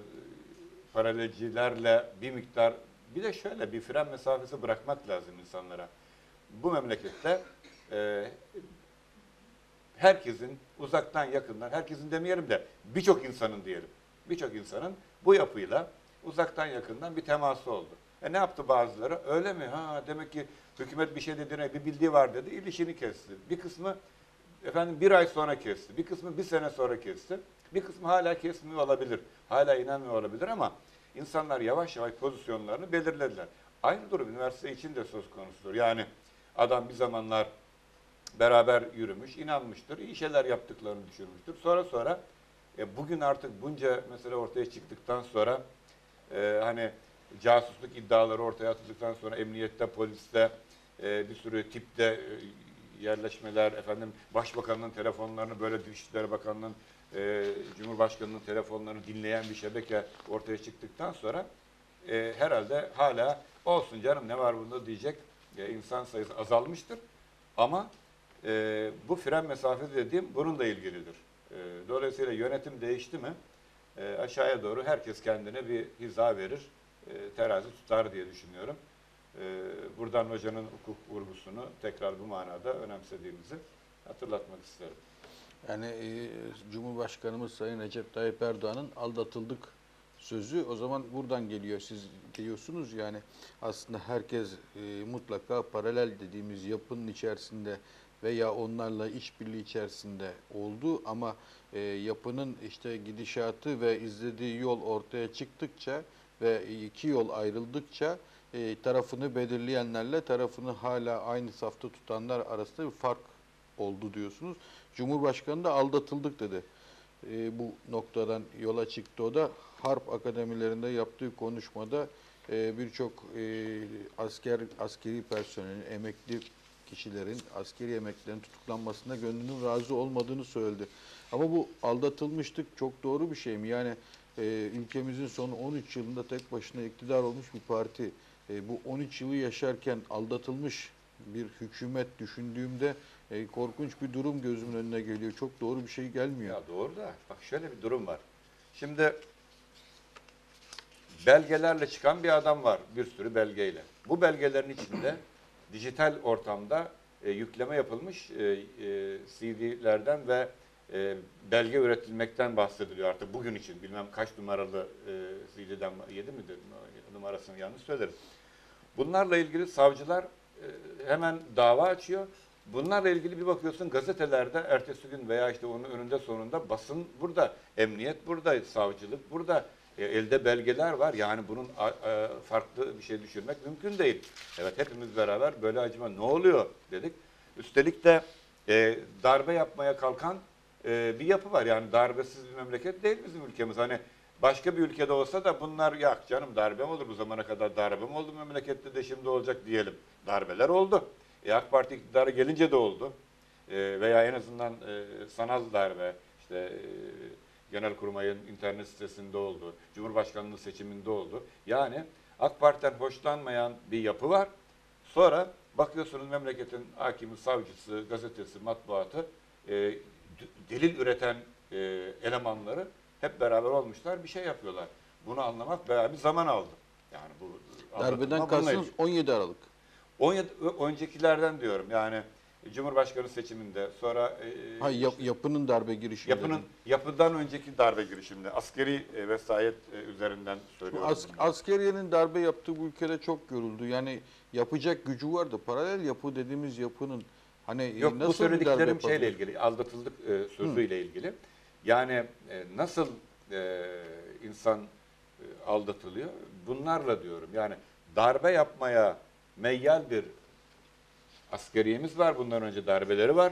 paralelcilerle bir miktar bir de şöyle bir fren mesafesi bırakmak lazım insanlara. Bu memlekette e, herkesin uzaktan yakından, herkesin demeyelim de birçok insanın diyelim. Birçok insanın bu yapıyla uzaktan yakından bir teması oldu. E ne yaptı bazıları? Öyle mi? Ha demek ki hükümet bir şey dediğine bir bildiği var dedi. İlişini kesti. Bir kısmı efendim bir ay sonra kesti. Bir kısmı bir sene sonra kesti. Bir kısmı hala kesmiyor olabilir. Hala inanmıyor olabilir ama insanlar yavaş yavaş pozisyonlarını belirlediler. Aynı durum üniversite için de söz konusudur. Yani adam bir zamanlar beraber yürümüş, inanmıştır, iyi şeyler yaptıklarını düşünmüştür. Sonra sonra e, bugün artık bunca mesele ortaya çıktıktan sonra e, hani casusluk iddiaları ortaya atıldıktan sonra emniyette, poliste, e, bir sürü tipte e, yerleşmeler, efendim Başbakanın telefonlarını, böyle Dışişleri Bakanı'nın, e, Cumhurbaşkanı'nın telefonlarını dinleyen bir şebeke ortaya çıktıktan sonra e, herhalde hala olsun canım ne var bunda diyecek e, insan sayısı azalmıştır. Ama e, bu fren mesafesi dediğim bununla ilgilidir. E, dolayısıyla yönetim değişti mi e, aşağıya doğru herkes kendine bir hiza verir, e, terazi tutar diye düşünüyorum. E, buradan hocanın hukuk vurgusunu tekrar bu manada önemsediğimizi hatırlatmak isterim. Yani e, Cumhurbaşkanımız Sayın Recep Tayyip Erdoğan'ın aldatıldık sözü o zaman buradan geliyor. Siz diyorsunuz yani aslında herkes e, mutlaka paralel dediğimiz yapının içerisinde veya onlarla işbirliği içerisinde oldu ama e, yapının işte gidişatı ve izlediği yol ortaya çıktıkça ve iki yol ayrıldıkça e, tarafını belirleyenlerle tarafını hala aynı safta tutanlar arasında bir fark oldu diyorsunuz. Cumhurbaşkanı da aldatıldık dedi. E, bu noktadan yola çıktı o da. Harp akademilerinde yaptığı konuşmada e, birçok e, asker askeri personelin, emekli kişilerin askeri emeklilerin tutuklanmasına gönlünün razı olmadığını söyledi. Ama bu aldatılmıştık çok doğru bir şey mi? Yani e, ülkemizin son on üç yılında tek başına iktidar olmuş bir parti e, bu on üç yılı yaşarken aldatılmış bir hükümet düşündüğümde e, korkunç bir durum gözümün önüne geliyor. Çok doğru bir şey gelmiyor. Ya doğru da bak şöyle bir durum var. Şimdi belgelerle çıkan bir adam var, bir sürü belgeyle. Bu belgelerin içinde dijital ortamda e, yükleme yapılmış e, e, C D'lerden ve e, belge üretilmekten bahsediliyor artık bugün için. Bilmem kaç numaralı e, C D'den, yedi midir numarasını yanlış söylerim. Bunlarla ilgili savcılar e, hemen dava açıyor. Bunlarla ilgili bir bakıyorsun gazetelerde ertesi gün veya işte onun önünde sonunda basın burada, emniyet burada, savcılık burada. E, elde belgeler var. Yani bunun a, a, farklı bir şey düşürmek mümkün değil. Evet hepimiz beraber böyle acaba ne oluyor dedik. Üstelik de e, darbe yapmaya kalkan e, bir yapı var. Yani darbesiz bir memleket değil bizim ülkemiz. Hani başka bir ülkede olsa da bunlar ya canım darbe mi olur bu zamana kadar darbe mi oldu memlekette de şimdi olacak diyelim. Darbeler oldu. E, AK Parti iktidarı gelince de oldu. E, veya en azından e, sanal darbe işte e, Genelkurmay'ın internet sitesinde oldu. Cumhurbaşkanlığı seçiminde oldu. Yani AK Parti'den hoşlanmayan bir yapı var. Sonra bakıyorsunuz memleketin hakimi, savcısı, gazetesi, matbuatı e, delil üreten e, elemanları hep beraber olmuşlar bir şey yapıyorlar. Bunu anlamak bayağı bir zaman aldı. Yani bu Darbeden kastınız on yedi Aralık. on yedi öncekilerden diyorum. Yani Cumhurbaşkanı seçiminde sonra e, Ha, yap, yapının darbe girişimi. yapının dedim. yapıdan önceki darbe girişiminde askeri e, vesayet e, üzerinden Bu söylüyorum. as, askeriyenin darbe yaptığı bu ülkede çok görüldü. Yani yapacak gücü vardı. Paralel yapı dediğimiz yapının hani Yok nasıl bu bir darbe söylediklerim yapabilir? şeyle ilgili, aldatıldık e, sözüyle ilgili. Yani e, nasıl e, insan e, aldatılıyor? Bunlarla diyorum. Yani darbe yapmaya meyyal bir askeriyemiz var. Bundan önce darbeleri var.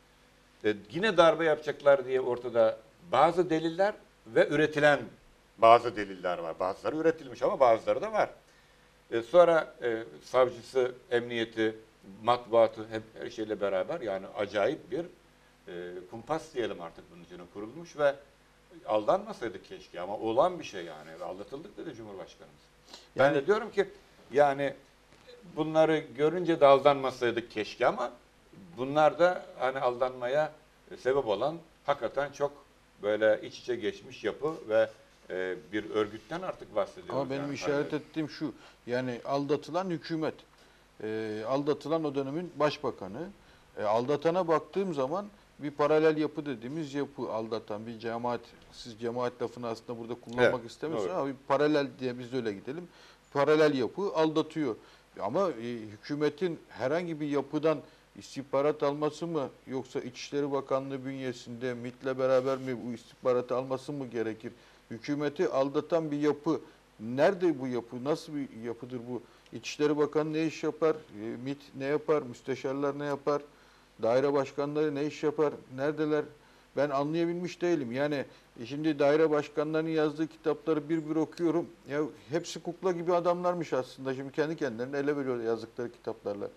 E, yine darbe yapacaklar diye ortada bazı deliller ve üretilen bazı deliller var. Bazıları üretilmiş ama bazıları da var. E, sonra e, savcısı, emniyeti, matbuatı hep her şeyle beraber yani acayip bir e, kumpas diyelim artık bunun içine kurulmuş ve aldanmasaydık keşke ama olan bir şey yani. Aldatıldık dedi Cumhurbaşkanımız. Ben Yani- de diyorum ki yani bunları görünce de aldanmasaydık keşke ama bunlar da hani aldanmaya sebep olan hakikaten çok böyle iç içe geçmiş yapı ve e, bir örgütten artık bahsediyoruz. Ama benim yani. işaret Hani- ettiğim şu, yani aldatılan hükümet, e, aldatılan o dönemin başbakanı, e, aldatana baktığım zaman bir paralel yapı dediğimiz yapı aldatan bir cemaat, siz cemaat lafını aslında burada kullanmak Evet, istemiyorsunuz doğru. ama bir paralel diye biz de öyle gidelim. Paralel yapı aldatıyor. Ama e, hükümetin herhangi bir yapıdan istihbarat alması mı yoksa İçişleri Bakanlığı bünyesinde M İ T'le beraber mi bu istihbaratı alması mı gerekir? Hükümeti aldatan bir yapı. Nerede bu yapı? Nasıl bir yapıdır bu? İçişleri Bakanı ne iş yapar? E, M İ T ne yapar? Müsteşarlar ne yapar? Daire başkanları ne iş yapar? Neredeler? Ben anlayabilmiş değilim. Yani e, şimdi daire başkanlarının yazdığı kitapları bir bir okuyorum. Ya hepsi kukla gibi adamlarmış aslında. Şimdi kendi kendilerine ele veriyor yazdıkları kitaplarla.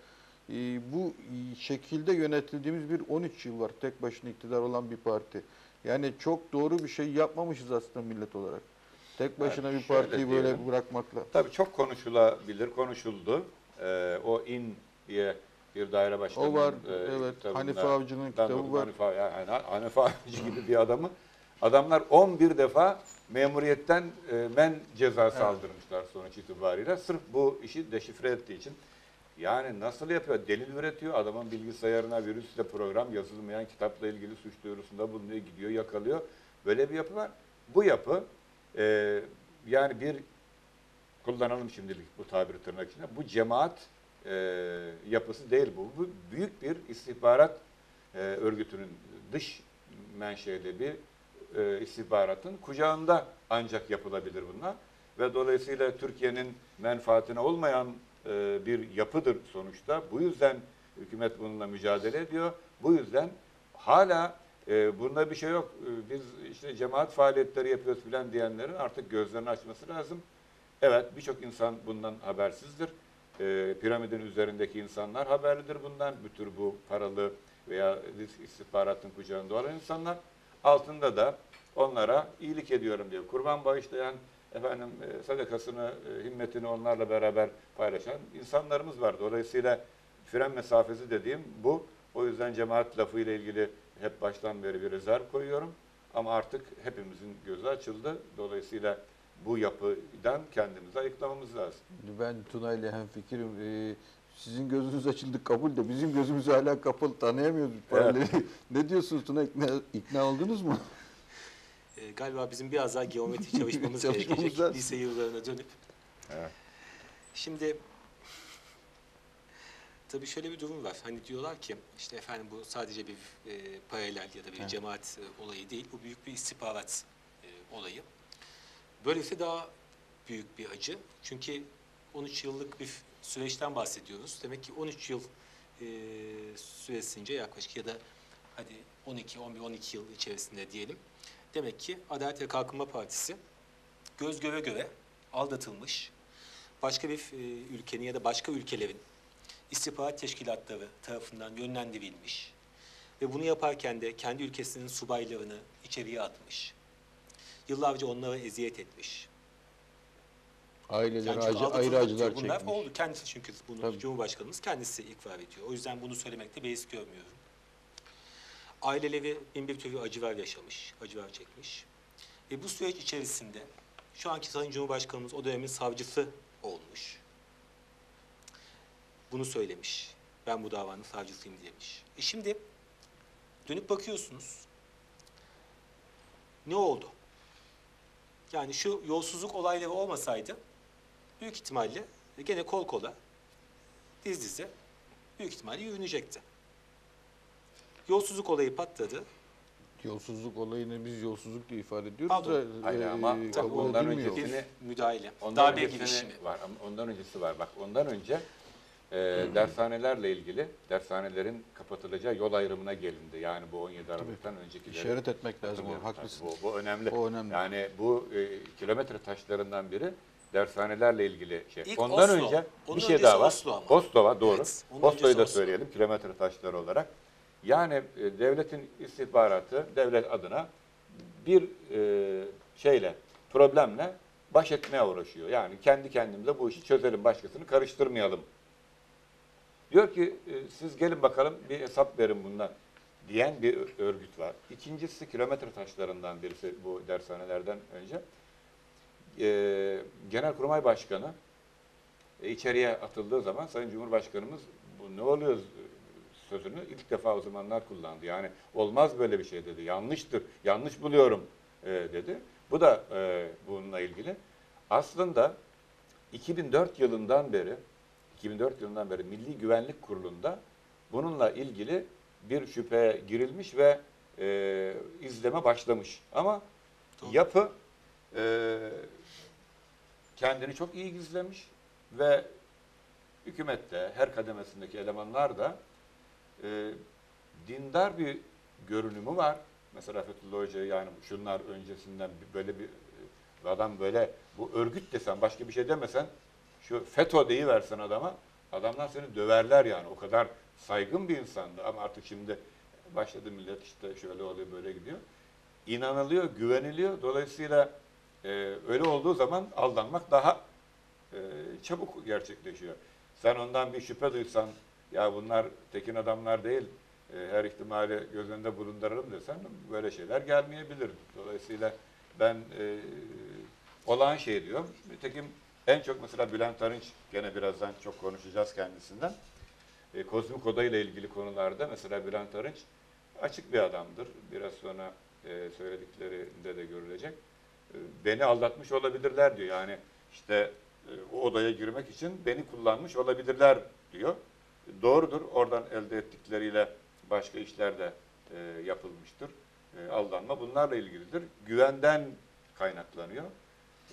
e, bu şekilde yönetildiğimiz bir on üç yıl var. Tek başına iktidar olan bir parti. Yani çok doğru bir şey yapmamışız aslında millet olarak. Tek başına Yani bir şöyle partiyi diyelim. böyle bırakmakla. Tabii çok konuşulabilir, konuşuldu. Ee, o İN diye bir daire başkanının O var, e, evet. kitabında- Hanife Avcı'nın Ben kitabı okudum, var. Hanife, yani Hanife Avcı gibi bir adamı. Adamlar on bir defa memuriyetten e, men cezası Evet. aldırmışlar sonuç itibariyle. Sırf bu işi deşifre ettiği için. Yani nasıl yapıyor? Delil üretiyor. Adamın bilgisayarına virüsle program yazılmayan kitapla ilgili suç duyurusunda bulunuyor, gidiyor, yakalıyor. Böyle bir yapı var. Bu yapı e, yani bir kullanalım şimdilik bu tabiri tırnak içinde. Bu cemaat e, yapısı değil bu. Bu büyük bir istihbarat e, örgütünün dış menşeli bir e, istihbaratın kucağında ancak yapılabilir bunlar. Ve dolayısıyla Türkiye'nin menfaatine olmayan e, bir yapıdır sonuçta. Bu yüzden hükümet bununla mücadele ediyor. Bu yüzden hala e, bunda bir şey yok. E, biz işte cemaat faaliyetleri yapıyoruz filan diyenlerin artık gözlerini açması lazım. Evet, birçok insan bundan habersizdir. E, piramidin üzerindeki insanlar haberlidir bundan. Bu tür bu paralı veya istihbaratın kucağında olan insanlar. Altında da onlara iyilik ediyorum diyor. Kurban bağışlayan, efendim e, sadakasını, e, himmetini onlarla beraber paylaşan insanlarımız var. Dolayısıyla fren mesafesi dediğim bu. O yüzden cemaat lafıyla ilgili hep baştan beri bir rezerv koyuyorum. Ama artık hepimizin gözü açıldı. Dolayısıyla bu yapıdan kendimizi ayıklamamız lazım. Ben Tuna ile hemfikirim. Ee, sizin gözünüz açıldı kabul de bizim gözümüz hala kapalı, tanıyamıyoruz paraleli. Ne diyorsunuz Tuna, ikna, ikna oldunuz mu? E, galiba bizim biraz daha geometri çalışmamız Çalışmamız gerekecek lazım. lise yıllarına dönüp. Evet. Şimdi tabii şöyle bir durum var. Hani diyorlar ki işte efendim bu sadece bir e, paralel ya da bir Evet. cemaat e, olayı değil. Bu büyük bir istihbarat e, olayı. Böylesi daha büyük bir acı. Çünkü on üç yıllık bir süreçten bahsediyoruz. Demek ki on üç yıl e, süresince yaklaşık ya da hadi on iki, on bir, on iki yıl içerisinde diyelim. Demek ki Adalet ve Kalkınma Partisi göz göre göre aldatılmış, başka bir e, ülkenin ya da başka ülkelerin istihbarat teşkilatları tarafından yönlendirilmiş ve bunu yaparken de kendi ülkesinin subaylarını içeriye atmış. Yıllarca onlara eziyet etmiş. Aileler Yani çünkü acı, ayrı aldatıldık acılar diyor. Bunlar çekmiş. oldu. Kendisi çünkü bunu Tabii. Cumhurbaşkanımız kendisi ikrar ediyor. O yüzden bunu söylemekte beis görmüyorum. Aileleri bin bir türlü acılar yaşamış, acılar çekmiş. Ve bu süreç içerisinde şu anki Sayın Cumhurbaşkanımız o dönemin savcısı olmuş. Bunu söylemiş. Ben bu davanın savcısıyım demiş. E şimdi dönüp bakıyorsunuz. Ne oldu? Yani şu yolsuzluk olayları olmasaydı büyük ihtimalle gene kol kola, diz dize büyük ihtimalle yürünecekti. Yolsuzluk olayı patladı. Yolsuzluk olayını biz yolsuzluk diye ifade ediyoruz Pardon. da Hayır, e, ama kabul ondan edilmiyor. öncesi- Bir müdahale, Ondan darbe öncesini girişimi. var. Ama ondan öncesi var. Bak ondan önce e, dershanelerle ilgili dershanelerin kapatılacağı yol ayrımına gelindi. Yani bu on yedi Aralık'tan öncekileri. İşaret etmek lazım onu, Tabii, haklısın. Bu, bu önemli. O önemli. Yani bu e, kilometre taşlarından biri dershanelerle ilgili şey. İlk Ondan Oslo. önce Onun bir şey öncesi daha var. Oslo ama. Oslo var, doğru. Evet, onun Oslo'yu öncesi da Oslo. söyleyelim kilometre taşları olarak. Yani e, devletin istihbaratı devlet adına bir e, şeyle, problemle baş etmeye uğraşıyor. Yani kendi kendimize bu işi çözelim, başkasını karıştırmayalım. Diyor ki e, siz gelin bakalım bir hesap verin bundan diyen bir örgüt var. İkincisi kilometre taşlarından birisi bu dershanelerden önce. E, Genelkurmay Başkanı e, içeriye atıldığı zaman Sayın Cumhurbaşkanımız bu ne oluyor sözünü ilk defa o zamanlar kullandı. Yani olmaz böyle bir şey dedi. Yanlıştır, yanlış buluyorum e, dedi. Bu da e, bununla ilgili. Aslında iki bin dört yılından beri iki bin dört yılından beri Milli Güvenlik Kurulu'nda bununla ilgili bir şüpheye girilmiş ve e, izleme başlamış. Ama Doğru. yapı e, kendini çok iyi gizlemiş ve hükümette her kademesindeki elemanlar da e, dindar bir görünümü var. Mesela Fethullah Hoca yani şunlar öncesinden böyle bir adam böyle bu örgüt desen başka bir şey demesen şu FETÖ deyiversen adama Adamlar seni döverler yani. O kadar saygın bir insandı ama artık şimdi başladı millet işte şöyle oluyor böyle gidiyor. İnanılıyor, güveniliyor. Dolayısıyla e, öyle olduğu zaman aldanmak daha e, çabuk gerçekleşiyor. Sen ondan bir şüphe duysan ya bunlar tekin adamlar değil, e, her ihtimali göz önünde bulunduralım desen böyle şeyler gelmeyebilir. Dolayısıyla ben e, olağan şey diyorum. Nitekim en çok mesela Bülent Arınç, gene birazdan çok konuşacağız kendisinden. E, kozmik oda ile ilgili konularda mesela Bülent Arınç açık bir adamdır. Biraz sonra e, söylediklerinde de görülecek. E, beni aldatmış olabilirler diyor. Yani işte e, o odaya girmek için beni kullanmış olabilirler diyor. E, doğrudur. Oradan elde ettikleriyle başka işler de e, yapılmıştır. E, aldanma bunlarla ilgilidir. Güvenden kaynaklanıyor. E,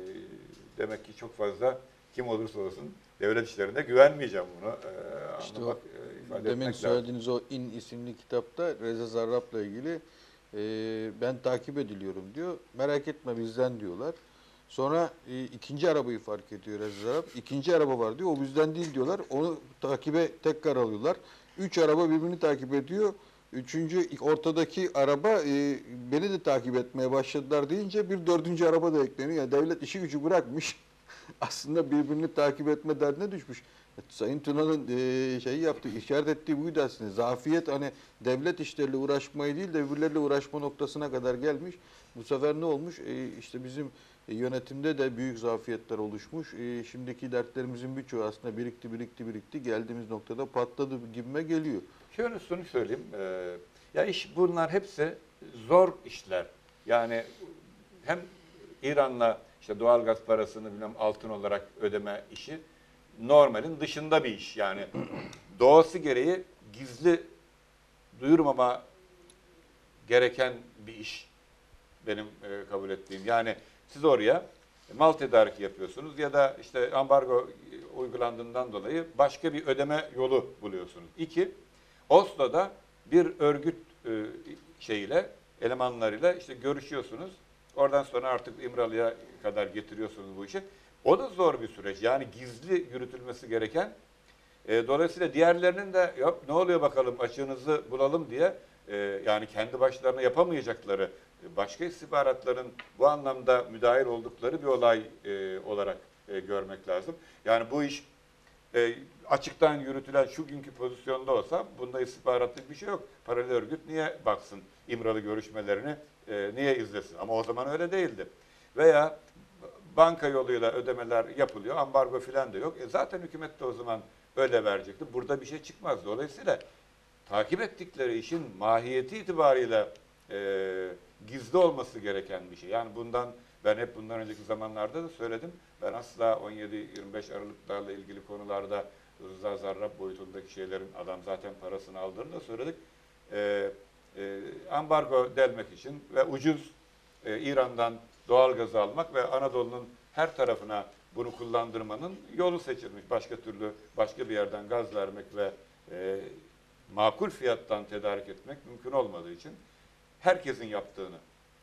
demek ki çok fazla kim olursa olsun devlet işlerinde güvenmeyeceğim bunu. E, İşte anlamak, o e, ifade demin etmek lazım. söylediğiniz o İn isimli kitapta Reza Zarrab'la ilgili e, ben takip ediliyorum diyor. Merak etme bizden diyorlar. Sonra e, ikinci arabayı fark ediyor Reza Zarrab. İkinci araba var diyor. O bizden değil diyorlar. Onu takibe tekrar alıyorlar. Üç araba birbirini takip ediyor. Üçüncü ortadaki araba e, beni de takip etmeye başladılar deyince bir dördüncü araba da ekleniyor. Yani devlet işi gücü bırakmış. Aslında birbirini takip etme derdine düşmüş. Sayın Tuna'nın e, şeyi yaptığı, işaret ettiği buydu aslında. Zafiyet hani devlet işleriyle uğraşmayı değil de birbirleriyle uğraşma noktasına kadar gelmiş. Bu sefer ne olmuş? E, işte bizim yönetimde de büyük zafiyetler oluşmuş. E, şimdiki dertlerimizin birçoğu aslında birikti, birikti, birikti. Geldiğimiz noktada patladı gibime geliyor. Şöyle şunu söyleyeyim. E, ya iş bunlar hepsi zor işler. Yani hem İran'la işte doğalgaz parasını bilmem altın olarak ödeme işi normalin dışında bir iş. Yani doğası gereği gizli duyurmama gereken bir iş benim e, kabul ettiğim. Yani siz oraya mal tedariki yapıyorsunuz ya da işte ambargo uygulandığından dolayı başka bir ödeme yolu buluyorsunuz. İki, Oslo'da bir örgüt e, şeyiyle, elemanlarıyla işte görüşüyorsunuz. Oradan sonra artık İmralı'ya kadar getiriyorsunuz bu işi. O da zor bir süreç. Yani gizli yürütülmesi gereken. E, dolayısıyla diğerlerinin de yok ne oluyor bakalım açığınızı bulalım diye e, yani kendi başlarına yapamayacakları başka istihbaratların bu anlamda müdahil oldukları bir olay e, olarak e, görmek lazım. Yani bu iş e, açıktan yürütülen şu günkü pozisyonda olsa bunda istihbaratlık bir şey yok. Paralel örgüt niye baksın İmralı görüşmelerini, e, niye izlesin? Ama o zaman öyle değildi. Veya banka yoluyla ödemeler yapılıyor, ambargo filan da yok. E zaten hükümet de o zaman öyle verecekti. Burada bir şey çıkmaz. Dolayısıyla takip ettikleri işin mahiyeti itibariyle e, gizli olması gereken bir şey. Yani bundan ben hep bundan önceki zamanlarda da söyledim. Ben asla on yedi yirmi beş Aralıklarla ilgili konularda Rıza Zarrab boyutundaki şeylerin adam zaten parasını aldığını da söyledik. E, e, ambargo delmek için ve ucuz e, İran'dan doğal gazı almak ve Anadolu'nun her tarafına bunu kullandırmanın yolu seçilmiş. Başka türlü başka bir yerden gaz vermek ve e, makul fiyattan tedarik etmek mümkün olmadığı için herkesin yaptığını,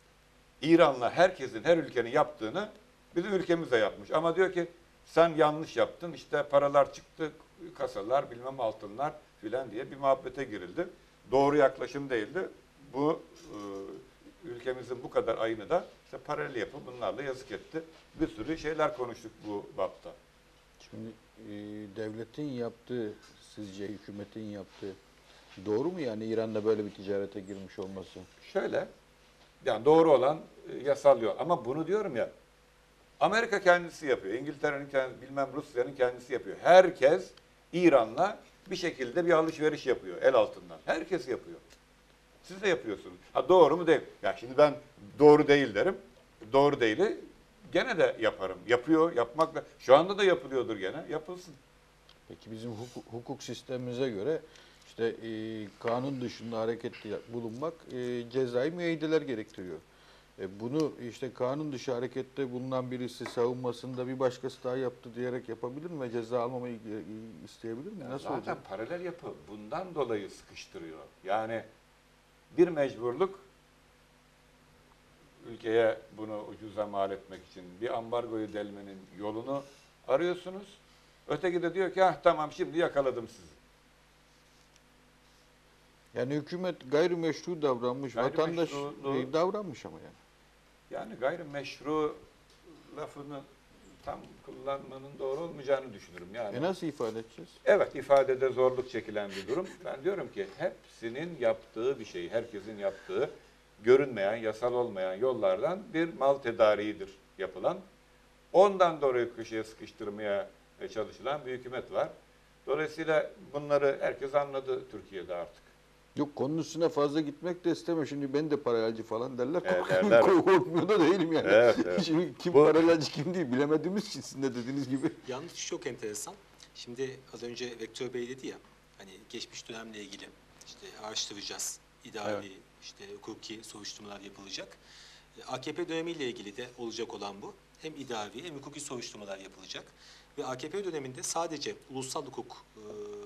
İran'la herkesin, her ülkenin yaptığını bizim ülkemiz de yapmış. Ama diyor ki sen yanlış yaptın, işte paralar çıktı, kasalar, bilmem altınlar filan diye bir muhabbete girildi. Doğru yaklaşım değildi. Bu e, ülkemizin bu kadar ayını da işte paralel yapı bunlarla yazık etti. Bir sürü şeyler konuştuk bu bapta. Şimdi e, devletin yaptığı, sizce hükümetin yaptığı doğru mu yani İran'da böyle bir ticarete girmiş olması? Şöyle, yani doğru olan e, yasal yol. Ama bunu diyorum ya, Amerika kendisi yapıyor, İngiltere'nin kendisi, bilmem Rusya'nın kendisi yapıyor. Herkes İran'la bir şekilde bir alışveriş yapıyor el altından. Herkes yapıyor. Siz de yapıyorsunuz. Ha doğru mu değil? Ya şimdi ben doğru değil derim. Doğru değili gene de yaparım. Yapıyor, yapmakla. Şu anda da yapılıyordur gene. Yapılsın. Peki bizim hukuk, hukuk sistemimize göre işte e, kanun dışında harekette bulunmak e, cezai müeyyideler gerektiriyor. E, bunu işte kanun dışı harekette bulunan birisi savunmasında bir başkası daha yaptı diyerek yapabilir mi ve ceza almamayı e, isteyebilir mi? Nasıl Zaten olacak? paralel yapı bundan dolayı sıkıştırıyor. Yani bir mecburluk ülkeye bunu ucuza mal etmek için bir ambargoyu delmenin yolunu arıyorsunuz. Öteki de diyor ki ah tamam şimdi yakaladım sizi. Yani hükümet gayrimeşru davranmış, vatandaş Gayrimeşru- e, davranmış ama yani. Yani gayrimeşru lafını tam kullanmanın doğru olmayacağını düşünürüm. Yani E nasıl ifade edeceğiz? evet, ifadede zorluk çekilen bir durum. Ben diyorum ki hepsinin yaptığı bir şey, herkesin yaptığı görünmeyen, yasal olmayan yollardan bir mal tedariğidir yapılan. Ondan dolayı köşeye sıkıştırmaya çalışılan bir hükümet var. Dolayısıyla bunları herkes anladı Türkiye'de artık. Yok, konusuna fazla gitmek de istemiyor. Şimdi ben de paralelci falan derler. Evet, derler. Korkmuyor da değilim yani. Evet, evet. Şimdi kim Bu- paralelci kim değil bilemediğimiz için sizin de dediğiniz gibi. Yalnız şu çok enteresan. Şimdi az önce Vektör Bey dedi ya, hani geçmiş dönemle ilgili işte araştıracağız, idari, Evet. işte hukuki soruşturmalar yapılacak. E, A K P dönemiyle ilgili de olacak olan bu. Hem idari hem hukuki soruşturmalar yapılacak. Ve A K P döneminde sadece ulusal hukuk e,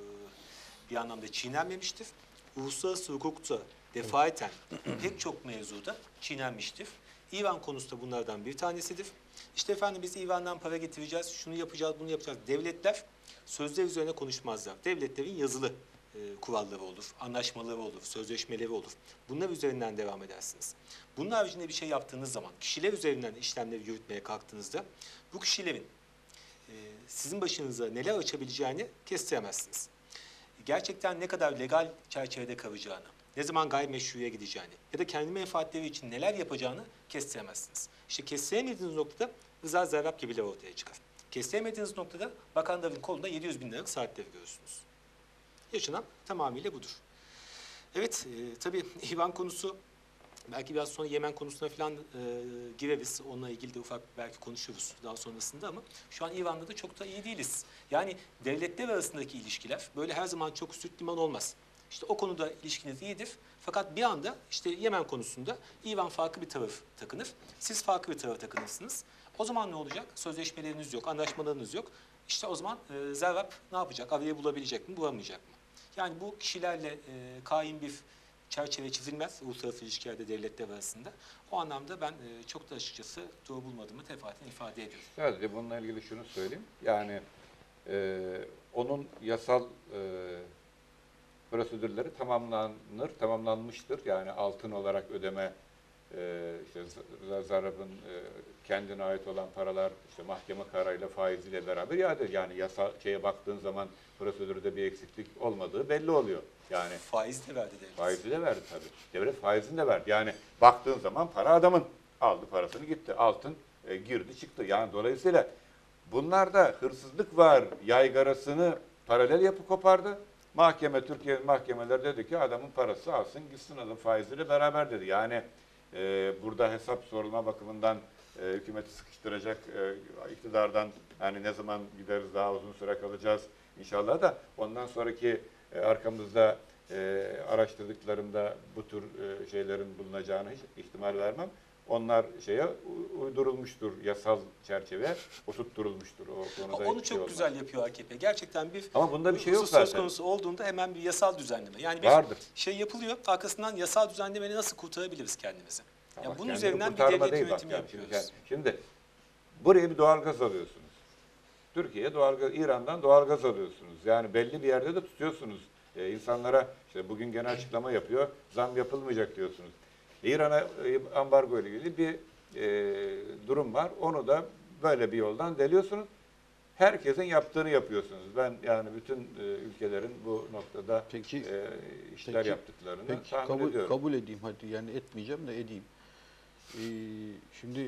bir anlamda çiğnenmemiştir. Uluslararası hukukta defaten pek çok mevzuda çiğnenmiştir. İvan konusu da bunlardan bir tanesidir. İşte efendim biz İvan'dan para getireceğiz, şunu yapacağız, bunu yapacağız. Devletler sözler üzerine konuşmazlar. Devletlerin yazılı e, kuralları olur, anlaşmaları olur, sözleşmeleri olur. Bunlar üzerinden devam edersiniz. Bunun haricinde bir şey yaptığınız zaman, kişiler üzerinden işlemleri yürütmeye kalktığınızda bu kişilerin e, sizin başınıza neler açabileceğini kestiremezsiniz. Gerçekten ne kadar legal çerçevede kalacağını, ne zaman gayrimeşruya gideceğini ya da kendi menfaatleri için neler yapacağını kestiremezsiniz. İşte kestiremediğiniz noktada rıza zarrab gibiler ortaya çıkar. Kestiremediğiniz noktada bakanların kolunda yedi yüz bin liralık saatleri görürsünüz. Yaşanan tamamıyla budur. Evet, e, tabii İvan konusu, belki biraz sonra Yemen konusuna falan e, gireriz. Onunla ilgili de ufak belki konuşuruz daha sonrasında ama şu an İvan'da da çok da iyi değiliz. Yani devletler arasındaki ilişkiler böyle her zaman çok süt liman olmaz. İşte o konuda ilişkiniz iyidir. Fakat bir anda işte Yemen konusunda İvan farklı bir taraf takınır. Siz farklı bir taraf takınırsınız. O zaman ne olacak? Sözleşmeleriniz yok, anlaşmalarınız yok. İşte o zaman e, Zerrab ne yapacak? Arayı bulabilecek mi, bulamayacak mı? Yani bu kişilerle e, kaim bir çerçeve çizilmez uluslararası ilişkilerde devletler arasında. O anlamda ben e, çok da açıkçası doğru bulmadığımı defaten ifade ediyorum. Sadece bununla ilgili şunu söyleyeyim. Yani e, onun yasal e, prosedürleri tamamlanır, tamamlanmıştır. Yani altın olarak ödeme, e, işte z- zarabın e, kendine ait olan paralar, işte mahkeme kararıyla faiziyle beraber iade. Yani yasal şeye baktığın zaman prosedürde bir eksiklik olmadığı belli oluyor. Yani Faiz de verdi devlet. faizi de verdi tabii. Devlet faizini de verdi. Yani baktığın zaman para adamın. Aldı parasını gitti. Altın e, girdi çıktı. Yani dolayısıyla bunlarda hırsızlık var yaygarasını paralel yapı kopardı. Mahkeme, Türkiye mahkemeler dedi ki adamın parası alsın gitsin adam faiziyle beraber dedi. Yani e, burada hesap sorulma bakımından e, hükümeti sıkıştıracak e, iktidardan yani ne zaman gideriz daha uzun süre kalacağız inşallah da ondan sonraki e, arkamızda e, araştırdıklarımda bu tür e, şeylerin bulunacağını hiç ihtimal vermem. Onlar şeye u- uydurulmuştur, yasal çerçeve oturtturulmuştur. O konuda Onu hiçbir şey çok olmaz. güzel yapıyor A K P. Gerçekten bir Ama bunda bir şey yok husus söz zaten. konusu olduğunda hemen bir yasal düzenleme. Yani bir Vardır. şey yapılıyor, arkasından yasal düzenlemeyle nasıl kurtarabiliriz kendimizi? Ama Yani bunun kendini üzerinden bir kurtarma devlet değil bak yönetimi yani. Şimdi, yapıyoruz. şimdi buraya bir doğalgaz alıyorsunuz. Türkiye'ye doğalgaz, İran'dan doğalgaz alıyorsunuz. Yani belli bir yerde de tutuyorsunuz. Ee, insanlara işte bugün genel açıklama yapıyor, zam yapılmayacak diyorsunuz. İran'a e, ambargo ile ilgili bir e, durum var. Onu da böyle bir yoldan deliyorsunuz. Herkesin yaptığını yapıyorsunuz. Ben yani bütün e, ülkelerin bu noktada Peki, e, işler peki, yaptıklarını Peki tahmin kabul, ediyorum. kabul edeyim hadi yani etmeyeceğim de edeyim. Ee, şimdi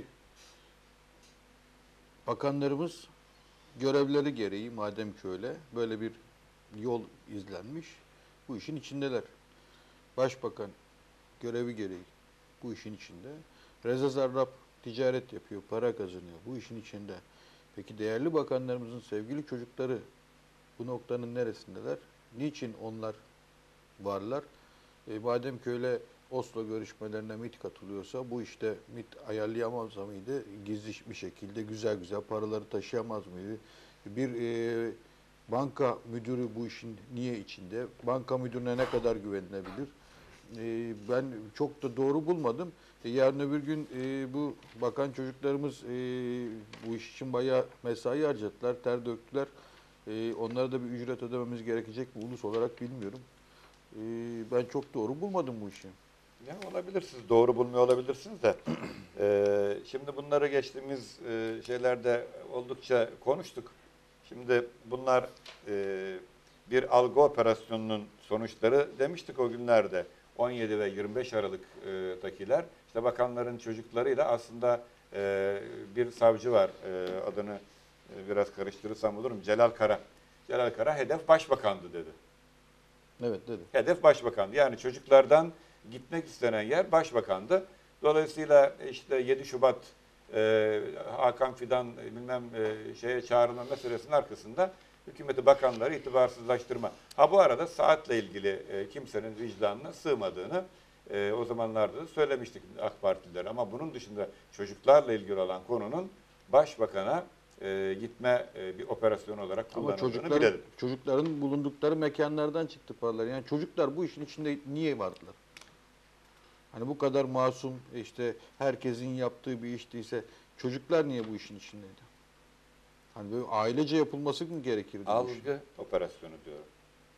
bakanlarımız görevleri gereği madem ki öyle böyle bir yol izlenmiş bu işin içindeler. Başbakan görevi gereği bu işin içinde. Reza Zarrab ticaret yapıyor, para kazanıyor bu işin içinde. Peki değerli bakanlarımızın sevgili çocukları bu noktanın neresindeler? Niçin onlar varlar? E, madem ki öyle Oslo görüşmelerine MİT katılıyorsa bu işte MİT ayarlayamaz mıydı? Gizli bir şekilde güzel güzel paraları taşıyamaz mıydı? Bir e, banka müdürü bu işin niye içinde? Banka müdürüne ne kadar güvenilebilir? E, ben çok da doğru bulmadım. E, yarın öbür gün e, bu bakan çocuklarımız e, bu iş için bayağı mesai harcadılar, ter döktüler. E, onlara da bir ücret ödememiz gerekecek mi ulus olarak bilmiyorum. E, ben çok doğru bulmadım bu işi. Ya olabilir, siz doğru bulmuyor olabilirsiniz de. Ee, şimdi bunları geçtiğimiz e, şeylerde oldukça konuştuk. Şimdi bunlar e, bir algı operasyonunun sonuçları demiştik o günlerde. on yedi ve yirmi beş Aralık'takiler işte bakanların çocuklarıyla aslında e, bir savcı var, e, adını e, biraz karıştırırsam olurum, Celal Kara. Celal Kara hedef başbakandı dedi. Evet dedi. Hedef başbakandı. Yani çocuklardan gitmek istenen yer başbakandı. Dolayısıyla işte yedi Şubat e, Hakan Fidan e, bilmem e, şeye çağrılma meselesinin arkasında hükümeti, bakanları itibarsızlaştırma. Ha bu arada saatle ilgili e, kimsenin vicdanına sığmadığını e, o zamanlarda da söylemiştik AK Partililer. Ama bunun dışında çocuklarla ilgili olan konunun başbakana e, gitme e, bir operasyon olarak Ama kullanıldığını çocukların, bilelim. çocukların bulundukları mekanlardan çıktı paralar. Yani çocuklar bu işin içinde niye vardılar? Hani bu kadar masum, işte herkesin yaptığı bir iş değilse çocuklar niye bu işin içindeydi? Hani böyle ailece yapılması mı gerekirdi bu işin? Algı operasyonu diyorum.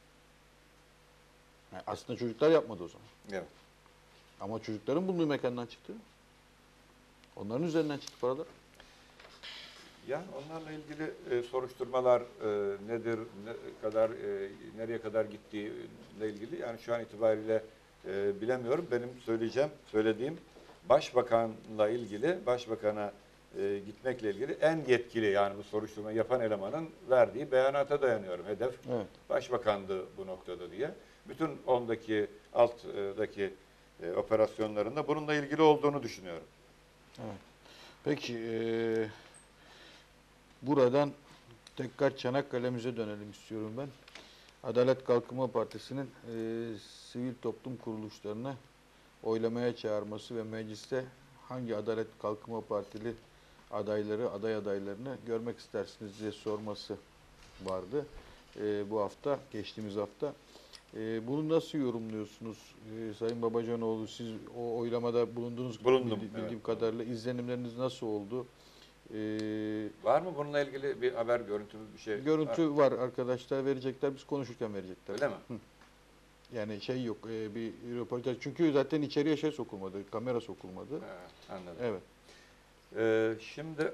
Yani aslında çocuklar yapmadı o zaman. Evet. Ama çocukların bulunduğu mekandan çıktı. Onların üzerinden çıktı paralar. Yani onlarla ilgili e, soruşturmalar e, nedir, ne kadar e, nereye kadar gittiğiyle ilgili yani şu an itibariyle e, bilemiyorum. Benim söyleyeceğim, söylediğim başbakanla ilgili, başbakana e, gitmekle ilgili en yetkili yani bu soruşturma yapan elemanın verdiği beyanata dayanıyorum. Hedef Evet. başbakandı bu noktada diye. Bütün ondaki alttaki e, operasyonlarında bununla ilgili olduğunu düşünüyorum. Evet. Peki eee, buradan tekrar Çanakkale'mize dönelim istiyorum ben. Adalet Kalkınma Partisi'nin eee, sivil toplum kuruluşlarına oylamaya çağırması ve mecliste hangi Adalet Kalkınma Partili adayları, aday adaylarını görmek istersiniz diye sorması vardı eee, bu hafta, geçtiğimiz hafta. Eee, bunu nasıl yorumluyorsunuz Eee, Sayın Babacanoğlu? Siz o oylamada bulundunuz Bulundum, bildi- bildiğim evet. kadarıyla. İzlenimleriniz nasıl oldu? Eee, Var mı bununla ilgili bir haber, görüntümüz bir şey? görüntü var. var arkadaşlar, verecekler. Biz konuşurken verecekler. Öyle mi? Yani şey yok, eee, bir röportaj. Çünkü zaten içeriye şey sokulmadı, kamera sokulmadı. Evet, anladım. Evet. Ee, şimdi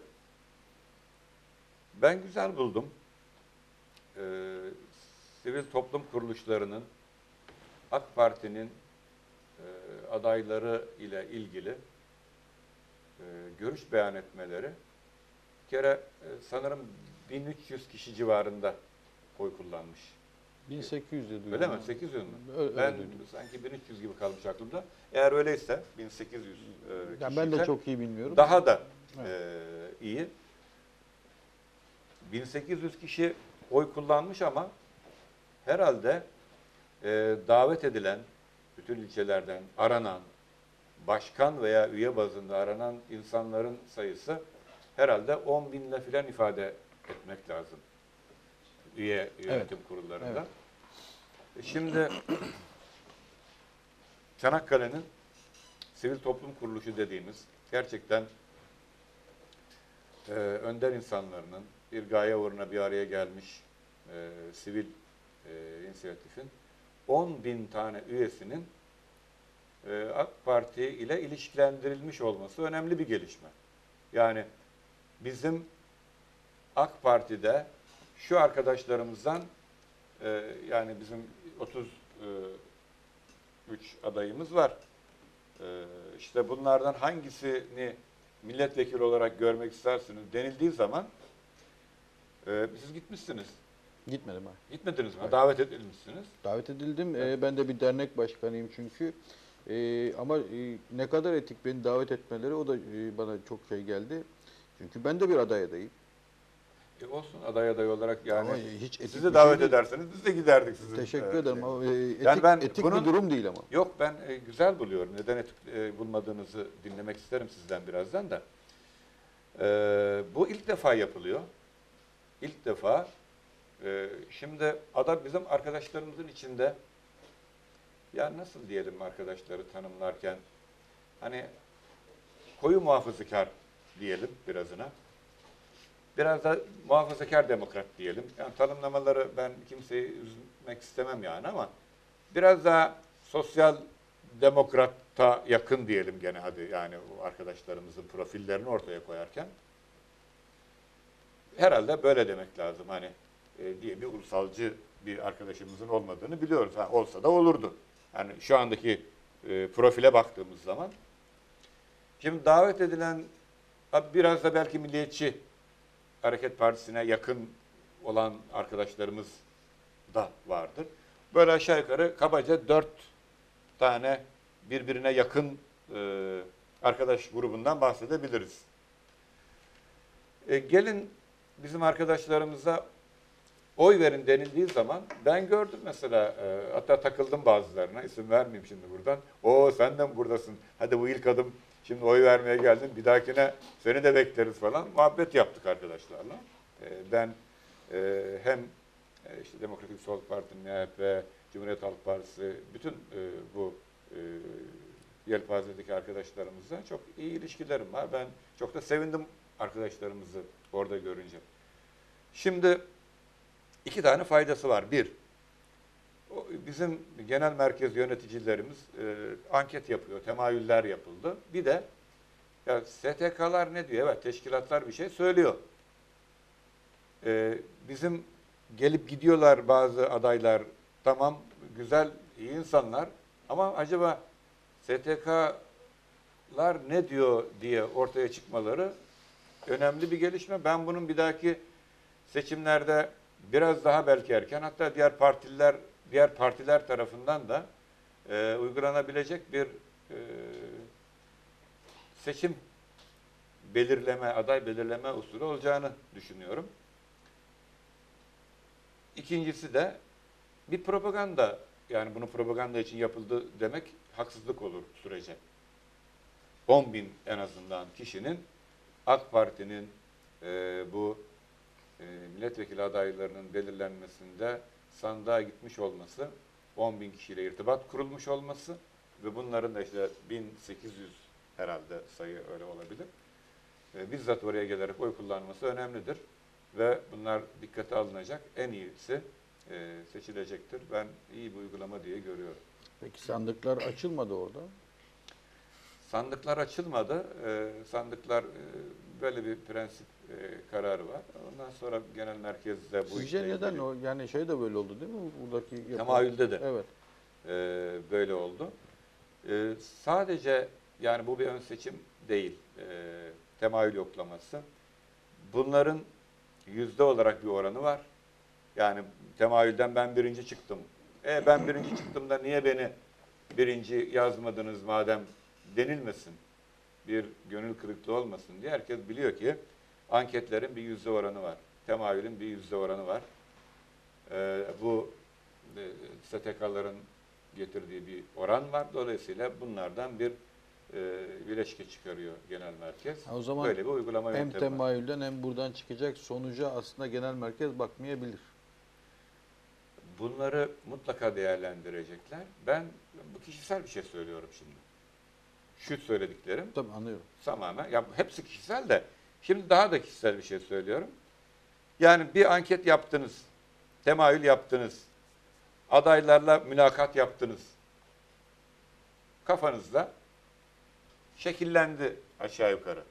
ben güzel buldum. Ee, sivil toplum kuruluşlarının AK Parti'nin e, adayları ile ilgili e, görüş beyan etmeleri bir kere e, sanırım bin üç yüz kişi civarında oy kullanmış. bin sekiz yüz de duydum. Öyle mi? ama. sekiz yüz mü? Öyle- ben öyle duydum. sanki bin üç yüz gibi kalmış aklımda. Eğer öyleyse bin sekiz yüz e, Yani ben de kişiyse çok iyi bilmiyorum. daha da Evet. e, iyi. bin sekiz yüz kişi oy kullanmış ama herhalde e, davet edilen, bütün ilçelerden aranan, başkan veya üye bazında aranan insanların sayısı herhalde on binle filan ifade etmek lazım. Üye yönetim kurullarında. Evet. E Şimdi Çanakkale'nin sivil toplum kuruluşu dediğimiz gerçekten e, önder insanlarının bir gaye uğruna bir araya gelmiş e, sivil e, inisiyatifin on bin tane üyesinin e, AK Parti ile ilişkilendirilmiş olması önemli bir gelişme. Yani bizim AK Parti'de şu arkadaşlarımızdan e, yani bizim otuz üç adayımız var. E, işte bunlardan hangisini milletvekili olarak görmek istersiniz denildiği zaman e, siz gitmişsiniz. Gitmedim ha. Gitmediniz mi? Hayır. Davet edilmişsiniz. Davet edildim. Evet. Ee, ben de bir dernek başkanıyım çünkü. Ee, ama e, ne kadar etik beni davet etmeleri o da e, bana çok şey geldi. Çünkü ben de bir aday adayım. E olsun aday aday olarak yani Ama hiç etik sizi bir davet şey değil. ederseniz biz de giderdik sizin. Teşekkür e, ederim şey. ama e, etik, Yani ben etik bunun- bir durum değil ama. Yok ben e, güzel buluyorum. Neden etik e, bulmadığınızı dinlemek isterim sizden birazdan da. E, bu ilk defa yapılıyor. İlk defa. E, şimdi ada bizim arkadaşlarımızın içinde ya nasıl diyelim arkadaşları tanımlarken hani koyu muhafazakar diyelim birazına. biraz da muhafazakar demokrat diyelim. Yani tanımlamaları ben kimseyi üzmek istemem yani ama biraz daha sosyal demokrata yakın diyelim gene hadi yani o arkadaşlarımızın profillerini ortaya koyarken. Herhalde böyle demek lazım hani e, diye bir ulusalcı bir arkadaşımızın olmadığını biliyoruz. Ha, olsa da olurdu. Yani şu andaki e, profile baktığımız zaman. Şimdi davet edilen biraz da belki Milliyetçi Hareket Partisi'ne yakın olan arkadaşlarımız da vardır. Böyle aşağı yukarı kabaca dört tane birbirine yakın e, arkadaş grubundan bahsedebiliriz. E, gelin bizim arkadaşlarımıza oy verin denildiği zaman ben gördüm mesela e, hatta takıldım bazılarına isim vermeyeyim şimdi buradan. O sen de mi buradasın? Hadi bu ilk adım şimdi oy vermeye geldin bir dahakine seni de bekleriz falan. Muhabbet yaptık arkadaşlarla. E, ben e, hem e, işte Demokratik Sol Parti, M H P, Cumhuriyet Halk Partisi bütün e, bu e, yelpazedeki arkadaşlarımızla çok iyi ilişkilerim var. Ben çok da sevindim arkadaşlarımızı orada görünce. Şimdi iki tane faydası var. Bir, bizim genel merkez yöneticilerimiz e, anket yapıyor, temayüller yapıldı. Bir de ya S T K'lar ne diyor? Evet, teşkilatlar bir şey söylüyor. E, bizim gelip gidiyorlar bazı adaylar, tamam, güzel, iyi insanlar ama acaba S T K'lar ne diyor diye ortaya çıkmaları önemli bir gelişme. Ben bunun bir dahaki seçimlerde biraz daha belki erken, hatta diğer partiler diğer partiler tarafından da e, uygulanabilecek bir e, seçim belirleme, aday belirleme usulü olacağını düşünüyorum. İkincisi de bir propaganda, yani bunu propaganda için yapıldı demek haksızlık olur sürece. on bin en azından kişinin AK Parti'nin e, bu e, milletvekili adaylarının belirlenmesinde sandığa gitmiş olması, on bin kişiyle irtibat kurulmuş olması ve bunların da işte bin sekiz yüz herhalde sayı öyle olabilir. E, bizzat oraya gelerek oy kullanması önemlidir ve bunlar dikkate alınacak. En iyisi e, seçilecektir. Ben iyi bir uygulama diye görüyorum. Peki sandıklar açılmadı orada. Sandıklar açılmadı. E, sandıklar e, böyle bir prensip e, kararı var. Ondan sonra genel merkezde bu Sizce işle neden ilgili, o? Yani şey de böyle oldu değil mi? Buradaki yapılan- temayülde de Evet. e, böyle oldu. E, sadece yani bu bir ön seçim değil. E, temayül yoklaması. Bunların yüzde olarak bir oranı var. Yani temayülden ben birinci çıktım. E ben birinci çıktım da niye beni birinci yazmadınız madem denilmesin. Bir gönül kırıklığı olmasın diye herkes biliyor ki anketlerin bir yüzde oranı var. Temayülün bir yüzde oranı var. Ee, bu e, S T K'ların getirdiği bir oran var. Dolayısıyla bunlardan bir e, bileşke çıkarıyor genel merkez. Ha, o zaman böyle bir uygulama hem yöntemi var. temayülden hem buradan çıkacak sonuca aslında genel merkez bakmayabilir. Bunları mutlaka değerlendirecekler. Ben bu kişisel bir şey söylüyorum şimdi. Şu söylediklerim Tabii anlıyorum. tamamen, ya hepsi kişisel de, şimdi daha da kişisel bir şey söylüyorum. Yani bir anket yaptınız, temayül yaptınız, adaylarla mülakat yaptınız. Kafanızda şekillendi aşağı yukarı.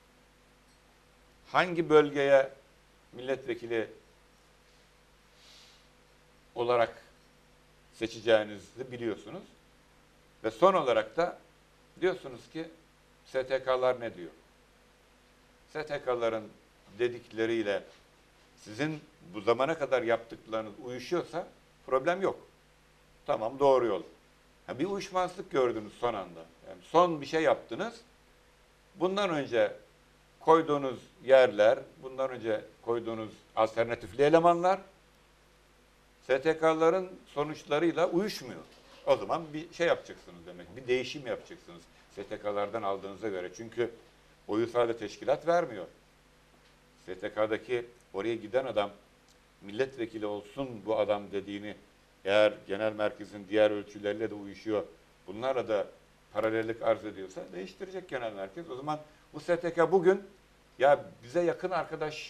Hangi bölgeye milletvekili olarak seçeceğinizi biliyorsunuz. Ve son olarak da diyorsunuz ki S T K'lar ne diyor? S T K'ların dedikleriyle sizin bu zamana kadar yaptıklarınız uyuşuyorsa problem yok. Tamam, doğru yol. Ha, bir uyuşmazlık gördünüz son anda. Yani son bir şey yaptınız. Bundan önce koyduğunuz yerler, bundan önce koyduğunuz alternatifli elemanlar S T K'ların sonuçlarıyla uyuşmuyor. O zaman bir şey yapacaksınız demek, bir değişim yapacaksınız S T K'lardan aldığınıza göre. Çünkü oyu sadece teşkilat vermiyor. S T K'daki oraya giden adam milletvekili olsun bu adam dediğini, eğer genel merkezin diğer ölçülerle de uyuşuyor, bunlarla da paralellik arz ediyorsa değiştirecek genel merkez. O zaman bu S T K bugün ya bize yakın arkadaş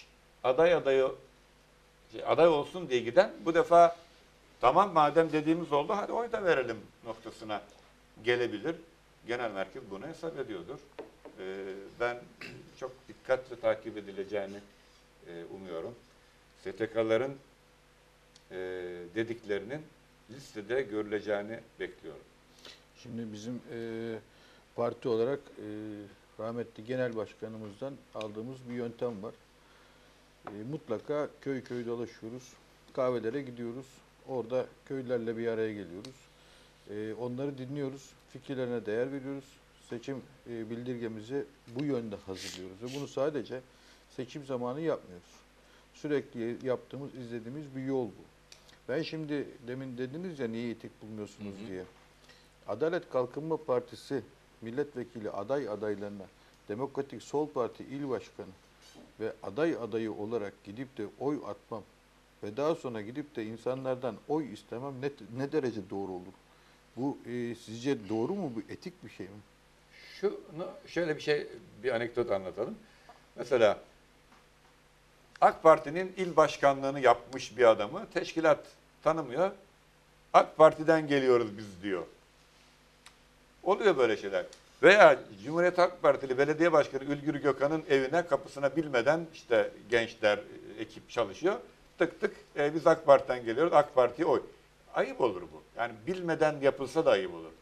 aday adayı şey, aday olsun diye giden bu defa tamam madem dediğimiz oldu hadi oy da verelim noktasına gelebilir. Genel merkez bunu hesap ediyordur. Ee, ben çok dikkatle takip edileceğini e, umuyorum. S T K'ların e, dediklerinin listede görüleceğini bekliyorum. Şimdi bizim e, parti olarak e, rahmetli genel başkanımızdan aldığımız bir yöntem var. E, mutlaka köy köy dolaşıyoruz. Kahvelere gidiyoruz. Orada köylerle bir araya geliyoruz. E, onları dinliyoruz. Fikirlerine değer veriyoruz. Seçim e, bildirgemizi bu yönde hazırlıyoruz. Ve bunu sadece seçim zamanı yapmıyoruz. Sürekli yaptığımız, izlediğimiz bir yol bu. Ben şimdi demin dediniz ya niye etik bulmuyorsunuz Hı hı. diye. Adalet Kalkınma Partisi milletvekili aday adaylarına Demokratik Sol Parti il başkanı ve aday adayı olarak gidip de oy atmam ve daha sonra gidip de insanlardan oy istemem ne, ne derece doğru olur? Bu e, sizce doğru mu? Bu etik bir şey mi? Şunu şöyle bir şey, bir anekdot anlatalım. Mesela AK Parti'nin il başkanlığını yapmış bir adamı teşkilat tanımıyor. AK Parti'den geliyoruz biz diyor. Oluyor böyle şeyler. Veya Cumhuriyet Halk Partili Belediye Başkanı Ülgür Gökhan'ın evine kapısına bilmeden işte gençler, ekip çalışıyor. Tık tık e, biz AK Parti'den geliyoruz, AK Parti'ye oy. Ayıp olur bu. Yani bilmeden yapılsa da ayıp olur.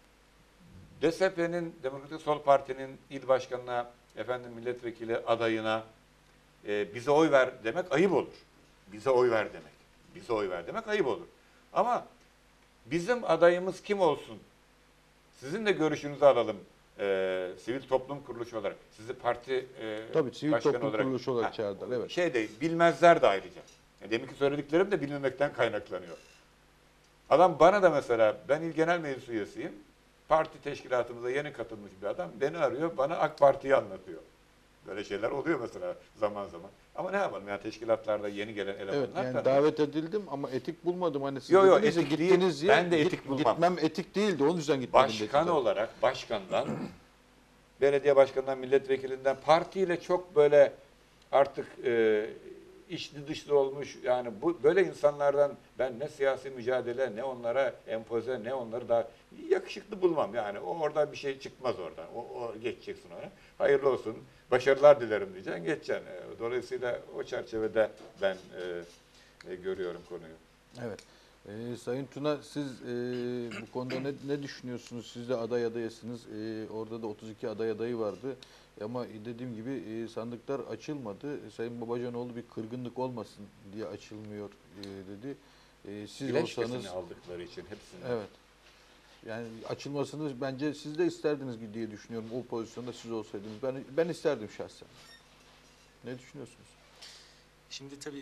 D S P'nin, Demokratik Sol Parti'nin il başkanına, efendim milletvekili adayına e, bize oy ver demek ayıp olur. Bize oy ver demek. Bize oy ver demek ayıp olur. Ama bizim adayımız kim olsun? Sizin de görüşünüzü alalım. Ee, sivil toplum kuruluşu olarak. Sizi parti e, Tabii sivil başkanı toplum olarak, kuruluşu olarak ha, çağırdılar. Evet. Şey de bilmezler de ayrıca. Yani deminki söylediklerim de bilmemekten kaynaklanıyor. Adam bana da mesela, ben il genel meclis üyesiyim. Parti teşkilatımıza yeni katılmış bir adam beni arıyor, bana AK Parti'yi anlatıyor. Böyle şeyler oluyor mesela zaman zaman. Ama ne yapalım yani teşkilatlarda yeni gelen elemanlar. Evet yani tanıyor. davet edildim ama etik bulmadım. Hani siz Yo, yo, dediniz ya, etik değil. gittiniz diye. Ben de etik git- bulmam. Gitmem etik değildi. Onun yüzden gitmedim. dedi Başkan zaten. olarak başkandan, belediye başkanından, milletvekilinden partiyle çok böyle artık e, içli dışlı olmuş. Yani bu böyle insanlardan ben ne siyasi mücadele, ne onlara empoze, ne onları daha yakışıklı bulmam. Yani o orada bir şey çıkmaz oradan. O, o geçeceksin ona. Hayırlı olsun, başarılar dilerim diyeceksin, geçeceksin. E, Dolayısıyla o çerçevede ben e, e, görüyorum konuyu. Evet. Ee, Sayın Tuna siz e, bu konuda ne, ne düşünüyorsunuz? Siz de aday adayısınız. E, orada da otuz iki aday adayı vardı. Ama dediğim gibi e, sandıklar açılmadı. E, Sayın Babacanoğlu bir kırgınlık olmasın diye açılmıyor e, dedi. E, siz Bileşkesini olsanız aldıkları için hepsini. evet. Yani açılmasını bence siz de isterdiniz diye düşünüyorum. O pozisyonda siz olsaydınız. Ben ben isterdim şahsen. Ne düşünüyorsunuz? Şimdi tabii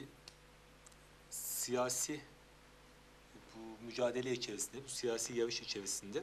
siyasi bu mücadele içerisinde, bu siyasi yarış içerisinde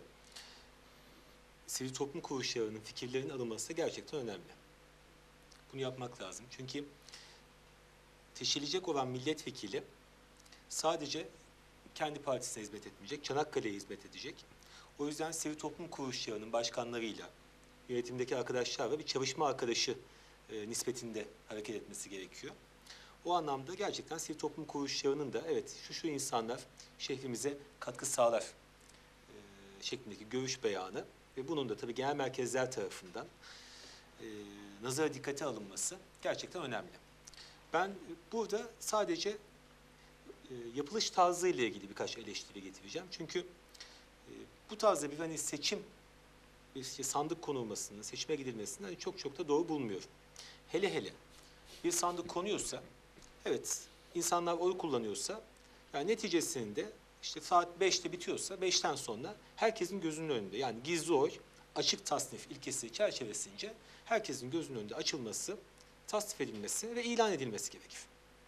sivil toplum kuruluşlarının fikirlerinin alınması da gerçekten önemli. Bunu yapmak lazım. Çünkü seçilecek olan milletvekili sadece kendi partisine hizmet etmeyecek, Çanakkale'ye hizmet edecek. O yüzden sivil toplum kuruluşlarının başkanlarıyla, yönetimdeki arkadaşlarla bir çalışma arkadaşı e, nispetinde hareket etmesi gerekiyor. O anlamda gerçekten sivil toplum kuruluşlarının da evet şu şu insanlar şehrimize katkı sağlar e, şeklindeki görüş beyanı ve bunun da tabii genel merkezler tarafından e, nazara dikkate alınması gerçekten önemli. Ben burada sadece e, yapılış tarzı ile ilgili birkaç eleştiri getireceğim. Çünkü e, bu tarzda bir hani seçim, bir işte sandık konulmasını, seçime gidilmesini hani çok çok da doğru bulmuyorum. Hele hele bir sandık konuyorsa, evet insanlar oy kullanıyorsa, yani neticesinde işte saat beşte bitiyorsa beşten sonra herkesin gözünün önünde, yani gizli oy, açık tasnif ilkesi çerçevesince herkesin gözünün önünde açılması, tasnif edilmesi ve ilan edilmesi gerekir.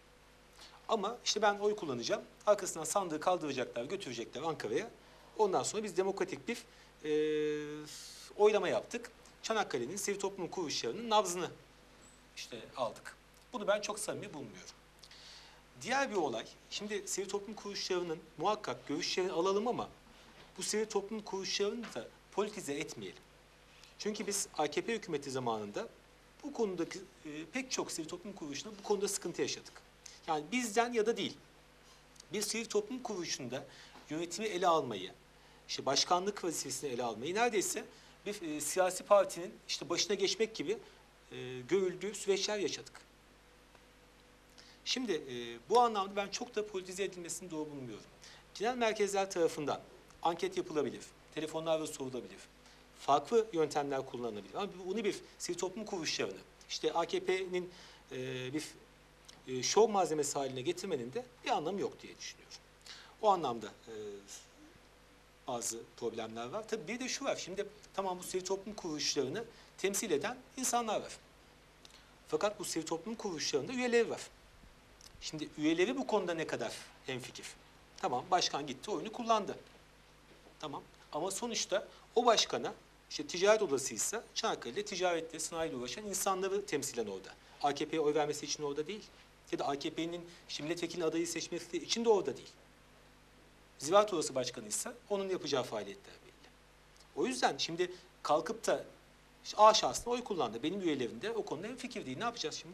Ama işte ben oy kullanacağım, arkasından sandığı kaldıracaklar, götürecekler Ankara'ya. Ondan sonra biz demokratik bir e, oylama yaptık. Çanakkale'nin sivil toplum kuruluşlarının nabzını işte aldık. Bunu ben çok samimi bulmuyorum. Diğer bir olay, şimdi sivil toplum kuruluşlarının muhakkak görüşlerini alalım ama bu sivil toplum kuruluşlarını da politize etmeyelim. Çünkü biz A K P hükümeti zamanında bu konudaki e, pek çok sivil toplum kuruluşunda bu konuda sıkıntı yaşadık. Yani bizden ya da değil. Bir sivil toplum kuruluşunda yönetimi ele almayı, işte başkanlık vazifesini ele almayı neredeyse bir e, siyasi partinin işte başına geçmek gibi e, görüldüğü süreçler yaşadık. Şimdi e, bu anlamda ben çok da politize edilmesini doğru bulmuyorum. Genel merkezler tarafından anket yapılabilir, telefonlarla sorulabilir, farklı yöntemler kullanılabilir. Ama bunu bir sivil toplum kuruluşlarını, işte A K P'nin e, bir e, şov malzemesi haline getirmenin de bir anlamı yok diye düşünüyorum. O anlamda e, bazı problemler var. Tabii bir de şu var, şimdi tamam bu sivil toplum kuruluşlarını temsil eden insanlar var. Fakat bu sivil toplum kuruluşlarında üyeleri var. Şimdi üyeleri bu konuda ne kadar hemfikir? Tamam, başkan gitti, oyunu kullandı. Tamam, ama sonuçta o başkana, işte ticaret odasıysa Çanakkale'de ticaretle, sanayiyle uğraşan insanları temsilen orada. A K P'ye oy vermesi için orada değil. Ya da A K P'nin işte milletvekili adayı seçmesi için de orada değil. Ziraat Odası Başkanıysa onun yapacağı faaliyetler belli. O yüzden şimdi kalkıp da işte A şahsına oy kullandı. Benim üyelerim de o konuda hemfikir değil. Ne yapacağız şimdi?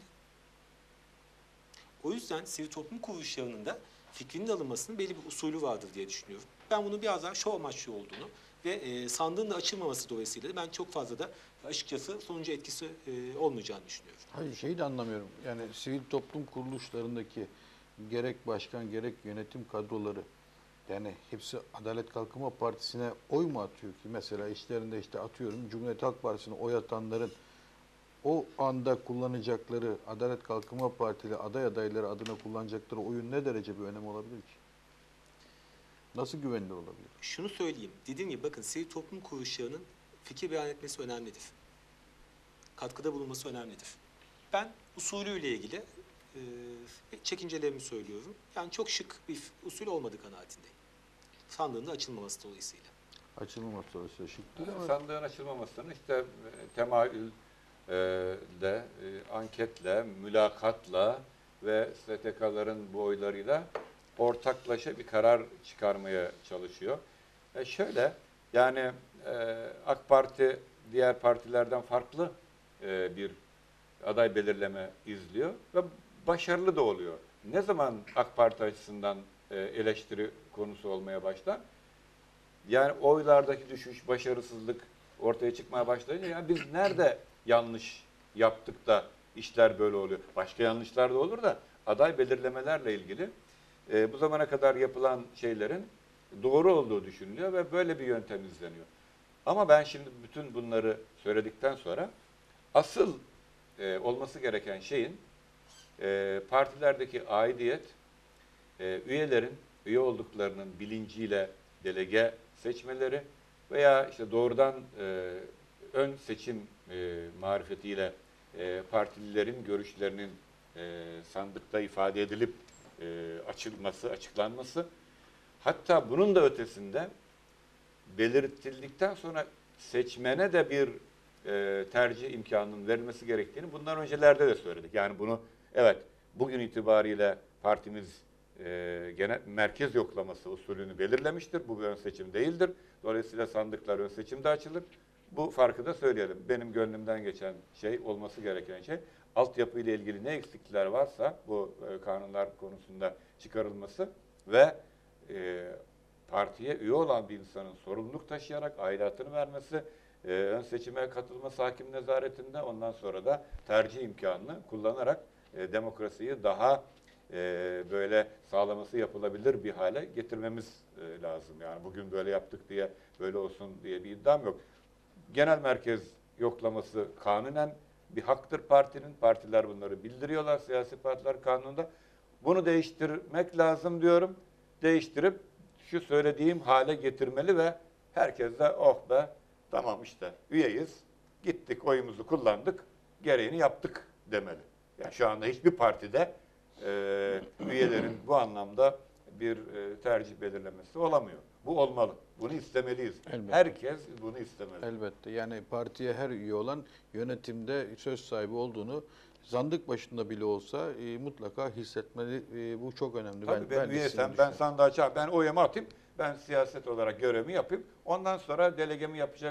O yüzden sivil toplum kuruluşlarının da fikrinin alınmasının belli bir usulü vardır diye düşünüyorum. Ben bunun biraz daha şov amaçlı olduğunu ve e, sandığın da açılmaması dolayısıyla da ben çok fazla da açıkçası sonucu etkisi e, olmayacağını düşünüyorum. Hayır, şeyi de anlamıyorum. Yani sivil toplum kuruluşlarındaki gerek başkan gerek yönetim kadroları, yani hepsi Adalet Kalkınma Partisi'ne oy mu atıyor ki? Mesela işlerinde işte atıyorum Cumhuriyet Halk Partisi'ne oy atanların o anda kullanacakları Adalet Kalkınma Partili aday adayları adına kullanacakları oyun ne derece bir önem olabilir ki? Nasıl güvenilir olabilir? Şunu söyleyeyim. Dediğim gibi bakın sivil toplum kuruluşlarının fikir beyan etmesi önemlidir. Katkıda bulunması önemlidir. Ben usulüyle ilgili e, çekincelerimi söylüyorum. Yani çok şık bir usul olmadı kanaatindeyim. Sandığın da açılmaması dolayısıyla. Açılmaması dolayısıyla şık değil ama Sandığın açılmamasının işte e, temayül e, de, e, anketle, mülakatla ve S T K'ların bu oylarıyla ortaklaşa bir karar çıkarmaya çalışıyor. E şöyle, yani e, AK Parti diğer partilerden farklı e, bir aday belirleme izliyor ve başarılı da oluyor. Ne zaman AK Parti açısından e, eleştiri konusu olmaya başlar? Yani oylardaki düşüş, başarısızlık ortaya çıkmaya başlayınca ya biz nerede yanlış yaptık da işler böyle oluyor. Başka yanlışlar da olur da aday belirlemelerle ilgili e, bu zamana kadar yapılan şeylerin doğru olduğu düşünülüyor ve böyle bir yöntem izleniyor. Ama ben şimdi bütün bunları söyledikten sonra asıl e, olması gereken şeyin e, partilerdeki aidiyet, e, üyelerin üye olduklarının bilinciyle delege seçmeleri veya işte doğrudan e, ön seçim e, marifetiyle e, partililerin görüşlerinin e, sandıkta ifade edilip e, açılması, açıklanması, hatta bunun da ötesinde belirtildikten sonra seçmene de bir e, tercih imkanının verilmesi gerektiğini bundan öncelerde de söyledik. Yani bunu evet bugün itibariyle partimiz e, genel merkez yoklaması usulünü belirlemiştir. Bu bir ön seçim değildir. Dolayısıyla sandıklar ön seçimde açılır. Bu farkı da söyleyelim. Benim gönlümden geçen şey, olması gereken şey, altyapı ile ilgili ne eksiklikler varsa bu e, kanunlar konusunda çıkarılması ve e, partiye üye olan bir insanın sorumluluk taşıyarak aidatını vermesi, e, ön seçime katılması hakim nezaretinde, ondan sonra da tercih imkanını kullanarak e, demokrasiyi daha e, böyle sağlaması yapılabilir bir hale getirmemiz e, lazım. Yani bugün böyle yaptık diye böyle olsun diye bir iddiam yok. Genel merkez yoklaması kanunen bir haktır partinin. Partiler bunları bildiriyorlar, siyasi partiler kanununda. Bunu değiştirmek lazım diyorum. Değiştirip şu söylediğim hale getirmeli ve herkes de oh be tamam işte üyeyiz, gittik oyumuzu kullandık, gereğini yaptık demeli. Yani şu anda hiçbir partide e, üyelerin bu anlamda bir e, tercih belirlemesi olamıyor. Bu olmalı. Bunu istemeliyiz. Elbette. Herkes bunu istemeli. elbette yani partiye her üye olan yönetimde söz sahibi olduğunu sandık başında bile olsa e, mutlaka hissetmeli. E, bu çok önemli. Tabii ben, ben de üyesem, sizin ben sandığa çağır, ben oyumu atayım, ben siyaset olarak görevimi yapayım. Ondan sonra delegemi yapacak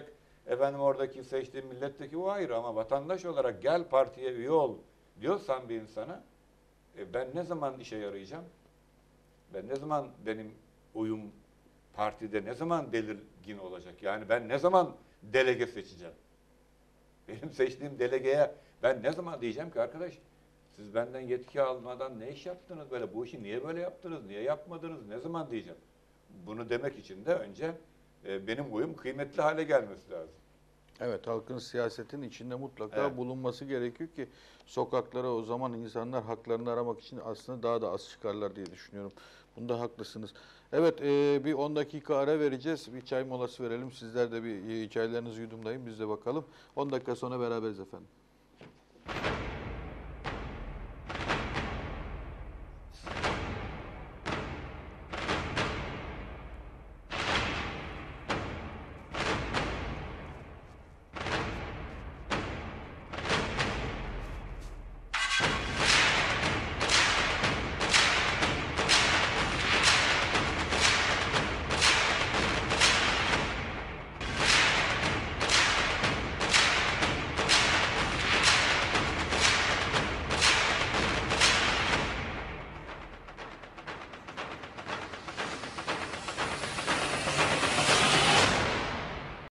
Efendim oradaki seçtiğim milletteki o ayrı ama vatandaş olarak gel partiye üye ol diyorsan bir insana e, ben ne zaman işe yarayacağım? Ben ne zaman benim oyum partide ne zaman belirgin olacak? Yani ben ne zaman delege seçeceğim? Benim seçtiğim delegeye ben ne zaman diyeceğim ki arkadaş siz benden yetki almadan ne iş yaptınız böyle? Bu işi niye böyle yaptınız? Niye yapmadınız? Ne zaman diyeceğim? Bunu demek için de önce e, benim oyum kıymetli hale gelmesi lazım. Evet, halkın siyasetin içinde mutlaka Evet. bulunması gerekiyor ki sokaklara o zaman insanlar haklarını aramak için aslında daha da az çıkarlar diye düşünüyorum. Bunda haklısınız. Evet, e, bir on dakika ara vereceğiz. Bir çay molası verelim. Sizler de bir e, çaylarınızı yudumlayın. Biz de bakalım. on dakika sonra beraberiz efendim.